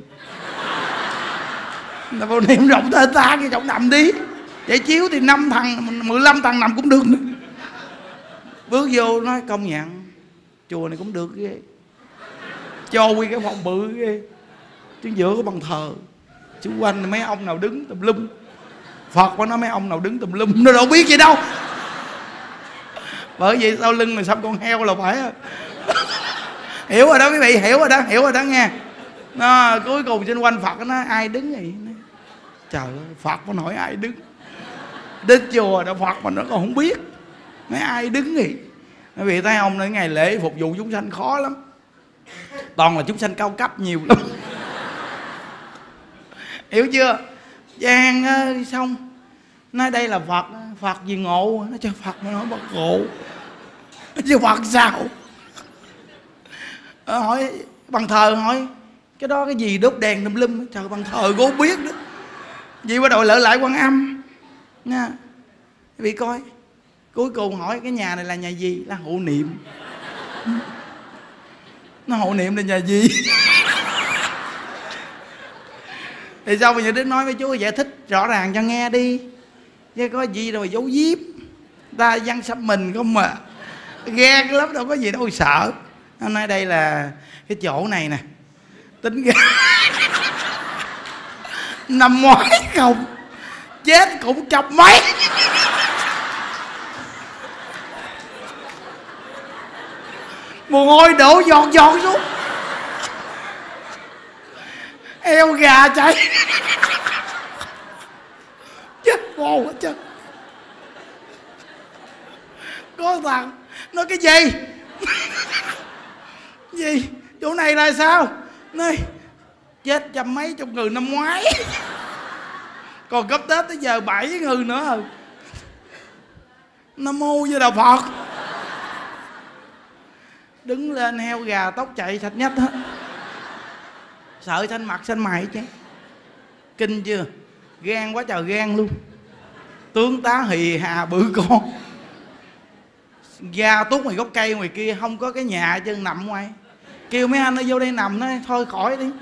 Nó phòng niệm rộng thơ ta cái chỗ nằm đi. Để chiếu thì năm thằng, mười lăm thằng nằm cũng được nữa. Bước vô nói công nhận chùa này cũng được ghê. Cho quy cái phòng bự ghê. Chứ giữa có bàn thờ, xung quanh mấy ông nào đứng tùm lum. Phật của nó mấy ông nào đứng tùm lum. Nó đâu biết gì đâu. Bởi vậy sau lưng mình xăm con heo là phải. Hiểu rồi đó quý vị, hiểu rồi đó, hiểu rồi đó nghe. Nó, cuối cùng trên quanh Phật nó ai đứng vậy? Trời ơi, Phật nó hỏi ai đứng. Đến chùa đã Phật mà nó còn không biết. Nói ai đứng gì. Quý vị thấy không, ngày lễ phục vụ chúng sanh khó lắm. Toàn là chúng sanh cao cấp nhiều lắm. Hiểu chưa? Chàng ơi, xong nói đây là Phật. Phật gì ngộ? Nó cho Phật mà nói Phật ngộ. Nó cho Phật sao? Hỏi bàn thờ, hỏi cái đó cái gì đốt đèn tùm lum. Trời, bàn thờ cô biết đó. Vì bắt đầu lỡ lại Quan Âm nha. Quý vị coi. Cuối cùng hỏi cái nhà này là nhà gì? Là hộ niệm. Nó hộ niệm là nhà gì? Thì sao bây giờ Đức nói với chú giải thích rõ ràng cho nghe đi. Chứ có gì đâu mà giấu giếm. Ta văn xăm mình không mà. Ghen lắm, đâu có gì đâu sợ. Nó nói đây là cái chỗ này nè. Tính ra năm ngoái không chết cũng chọc mấy. Mồ hôi đổ giọt giọt xuống. Eo gà chạy. Chết vô hết trơn. Có thằng nói cái gì? Gì? Chỗ này là sao? Nói chết trăm mấy chục người năm ngoái. Còn cấp Tết tới giờ bảy người nữa. Nam mô với Đạo Phật. Đứng lên heo gà tóc chạy sạch nhách hết. Sợ xanh mặt xanh mày chứ. Kinh chưa? Gan quá trời gan luôn. Tướng tá hì hà bự con. Ga tút ngoài gốc cây ngoài kia. Không có cái nhà chân nằm ngoài. Kêu mấy anh nó vô đây nằm. Nói thôi khỏi đi.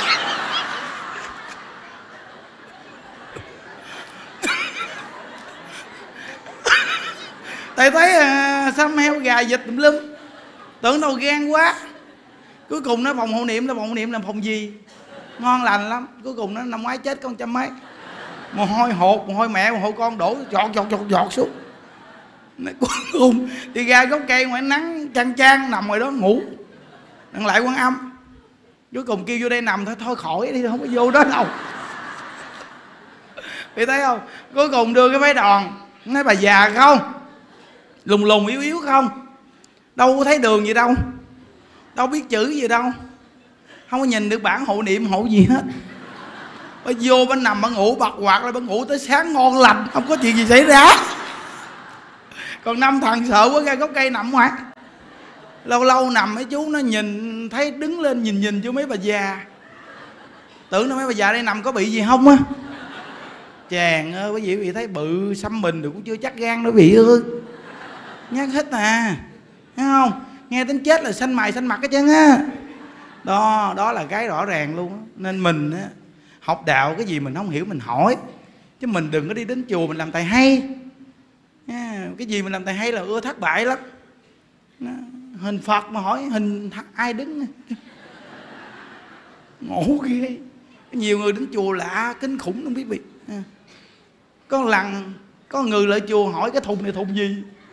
Tại thấy à, xăm heo gà vịt tùm lum. Tưởng đâu gan quá. Cuối cùng nó phòng hộ niệm. Nó phòng hộ niệm làm phòng gì? Ngon lành lắm. Cuối cùng nó năm ngoái chết con trăm mấy. Mồ hôi hột, mồ hôi mẹ, mồ hôi con đổ giọt giọt giọt giọt xuống. Cuối cùng đi ra gốc cây ngoài nắng chang chang nằm ngoài đó ngủ. Đặng lại Quan Âm. Cuối cùng kêu vô đây nằm thôi, thôi khỏi đi, không có vô đó đâu. Vì thấy không? Cuối cùng đưa cái váy đòn. Nói bà già không? Lùng lùng yếu yếu không? Đâu có thấy đường gì đâu. Đâu biết chữ gì đâu. Không có nhìn được bản hộ niệm hộ gì hết. Bà vô bà nằm bà ngủ bật quạt lại bà ngủ tới sáng ngon lành. Không có chuyện gì xảy ra. Còn năm thằng sợ quá ra gốc cây nằm ngoài. Lâu lâu nằm mấy chú nó nhìn thấy đứng lên nhìn nhìn cho mấy bà già. Tưởng là mấy bà già đây nằm có bị gì không á. Chàng ơi quý vị bị thấy bự xăm mình được cũng chưa chắc gan nữa bị ơi. Nhát hết à. Thấy không? Nghe tính chết là xanh mày xanh mặt hết trơn á. Đó, đó là cái rõ ràng luôn á. Nên mình á, học đạo cái gì mình không hiểu mình hỏi. Chứ mình đừng có đi đến chùa mình làm tài hay. Cái gì mình làm tài hay là ưa thất bại lắm. Hình Phật mà hỏi hình ai đứng. Ngộ ghê. Nhiều người đến chùa lạ kinh khủng không biết việc. Có lần có người lại chùa hỏi cái thùng này thùng gì.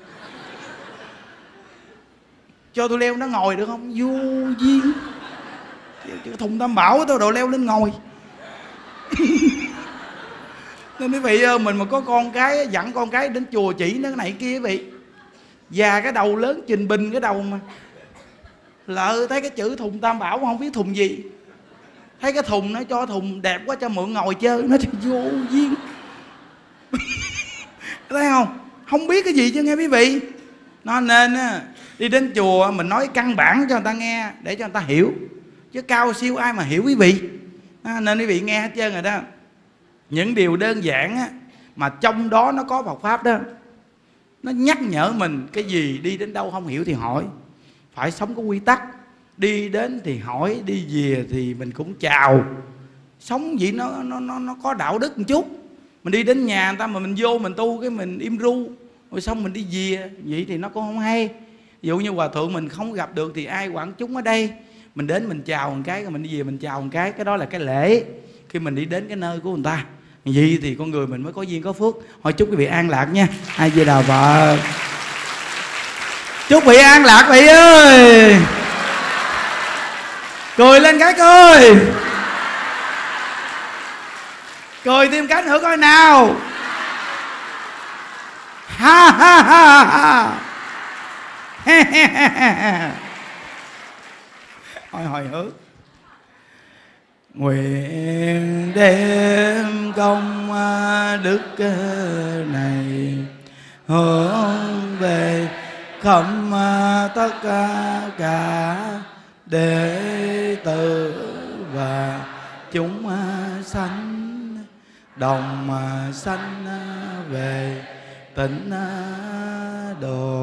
Cho tôi leo nó ngồi được không? Vô duyên. Cái thùng Tam Bảo tôi đồ leo lên ngồi. Nên quý vị ơi, mình mà có con cái, dặn con cái đến chùa chỉ nó cái này kia quý vị, già cái đầu lớn trình bình cái đầu mà lỡ thấy cái chữ thùng Tam Bảo không biết thùng gì, thấy cái thùng nó cho thùng đẹp quá cho mượn ngồi chơi, nó thì vô duyên. Thấy không, không biết cái gì chứ nghe quý vị. Nó nên á, đi đến chùa mình nói căn bản cho người ta nghe để cho người ta hiểu, chứ cao siêu ai mà hiểu quý vị. À, nên quý vị nghe hết trơn rồi đó. Những điều đơn giản á, mà trong đó nó có Phật Pháp đó, nó nhắc nhở mình cái gì. Đi đến đâu không hiểu thì hỏi, phải sống có quy tắc. Đi đến thì hỏi, đi về thì mình cũng chào. Sống vậy nó nó nó, nó có đạo đức một chút. Mình đi đến nhà người ta mà mình vô mình tu cái mình im ru, rồi xong mình đi về, vậy thì nó cũng không hay. Ví dụ như hòa thượng mình không gặp được thì ai quản chúng ở đây, mình đến mình chào một cái, rồi mình đi về mình chào một cái. Cái đó là cái lễ khi mình đi đến cái nơi của người ta. Vậy thì con người mình mới có duyên có phước. Thôi chúc quý vị an lạc nha. Ai về đào vợ, chúc vị an lạc vị ơi. Cười lên cái cười, cười thêm cái nữa coi nào. Ha ha ha ha. Hồi hồi hước. Nguyện đem công đức này hướng về khắp tất cả đệ tử và chúng sanh, đồng sanh về tịnh độ.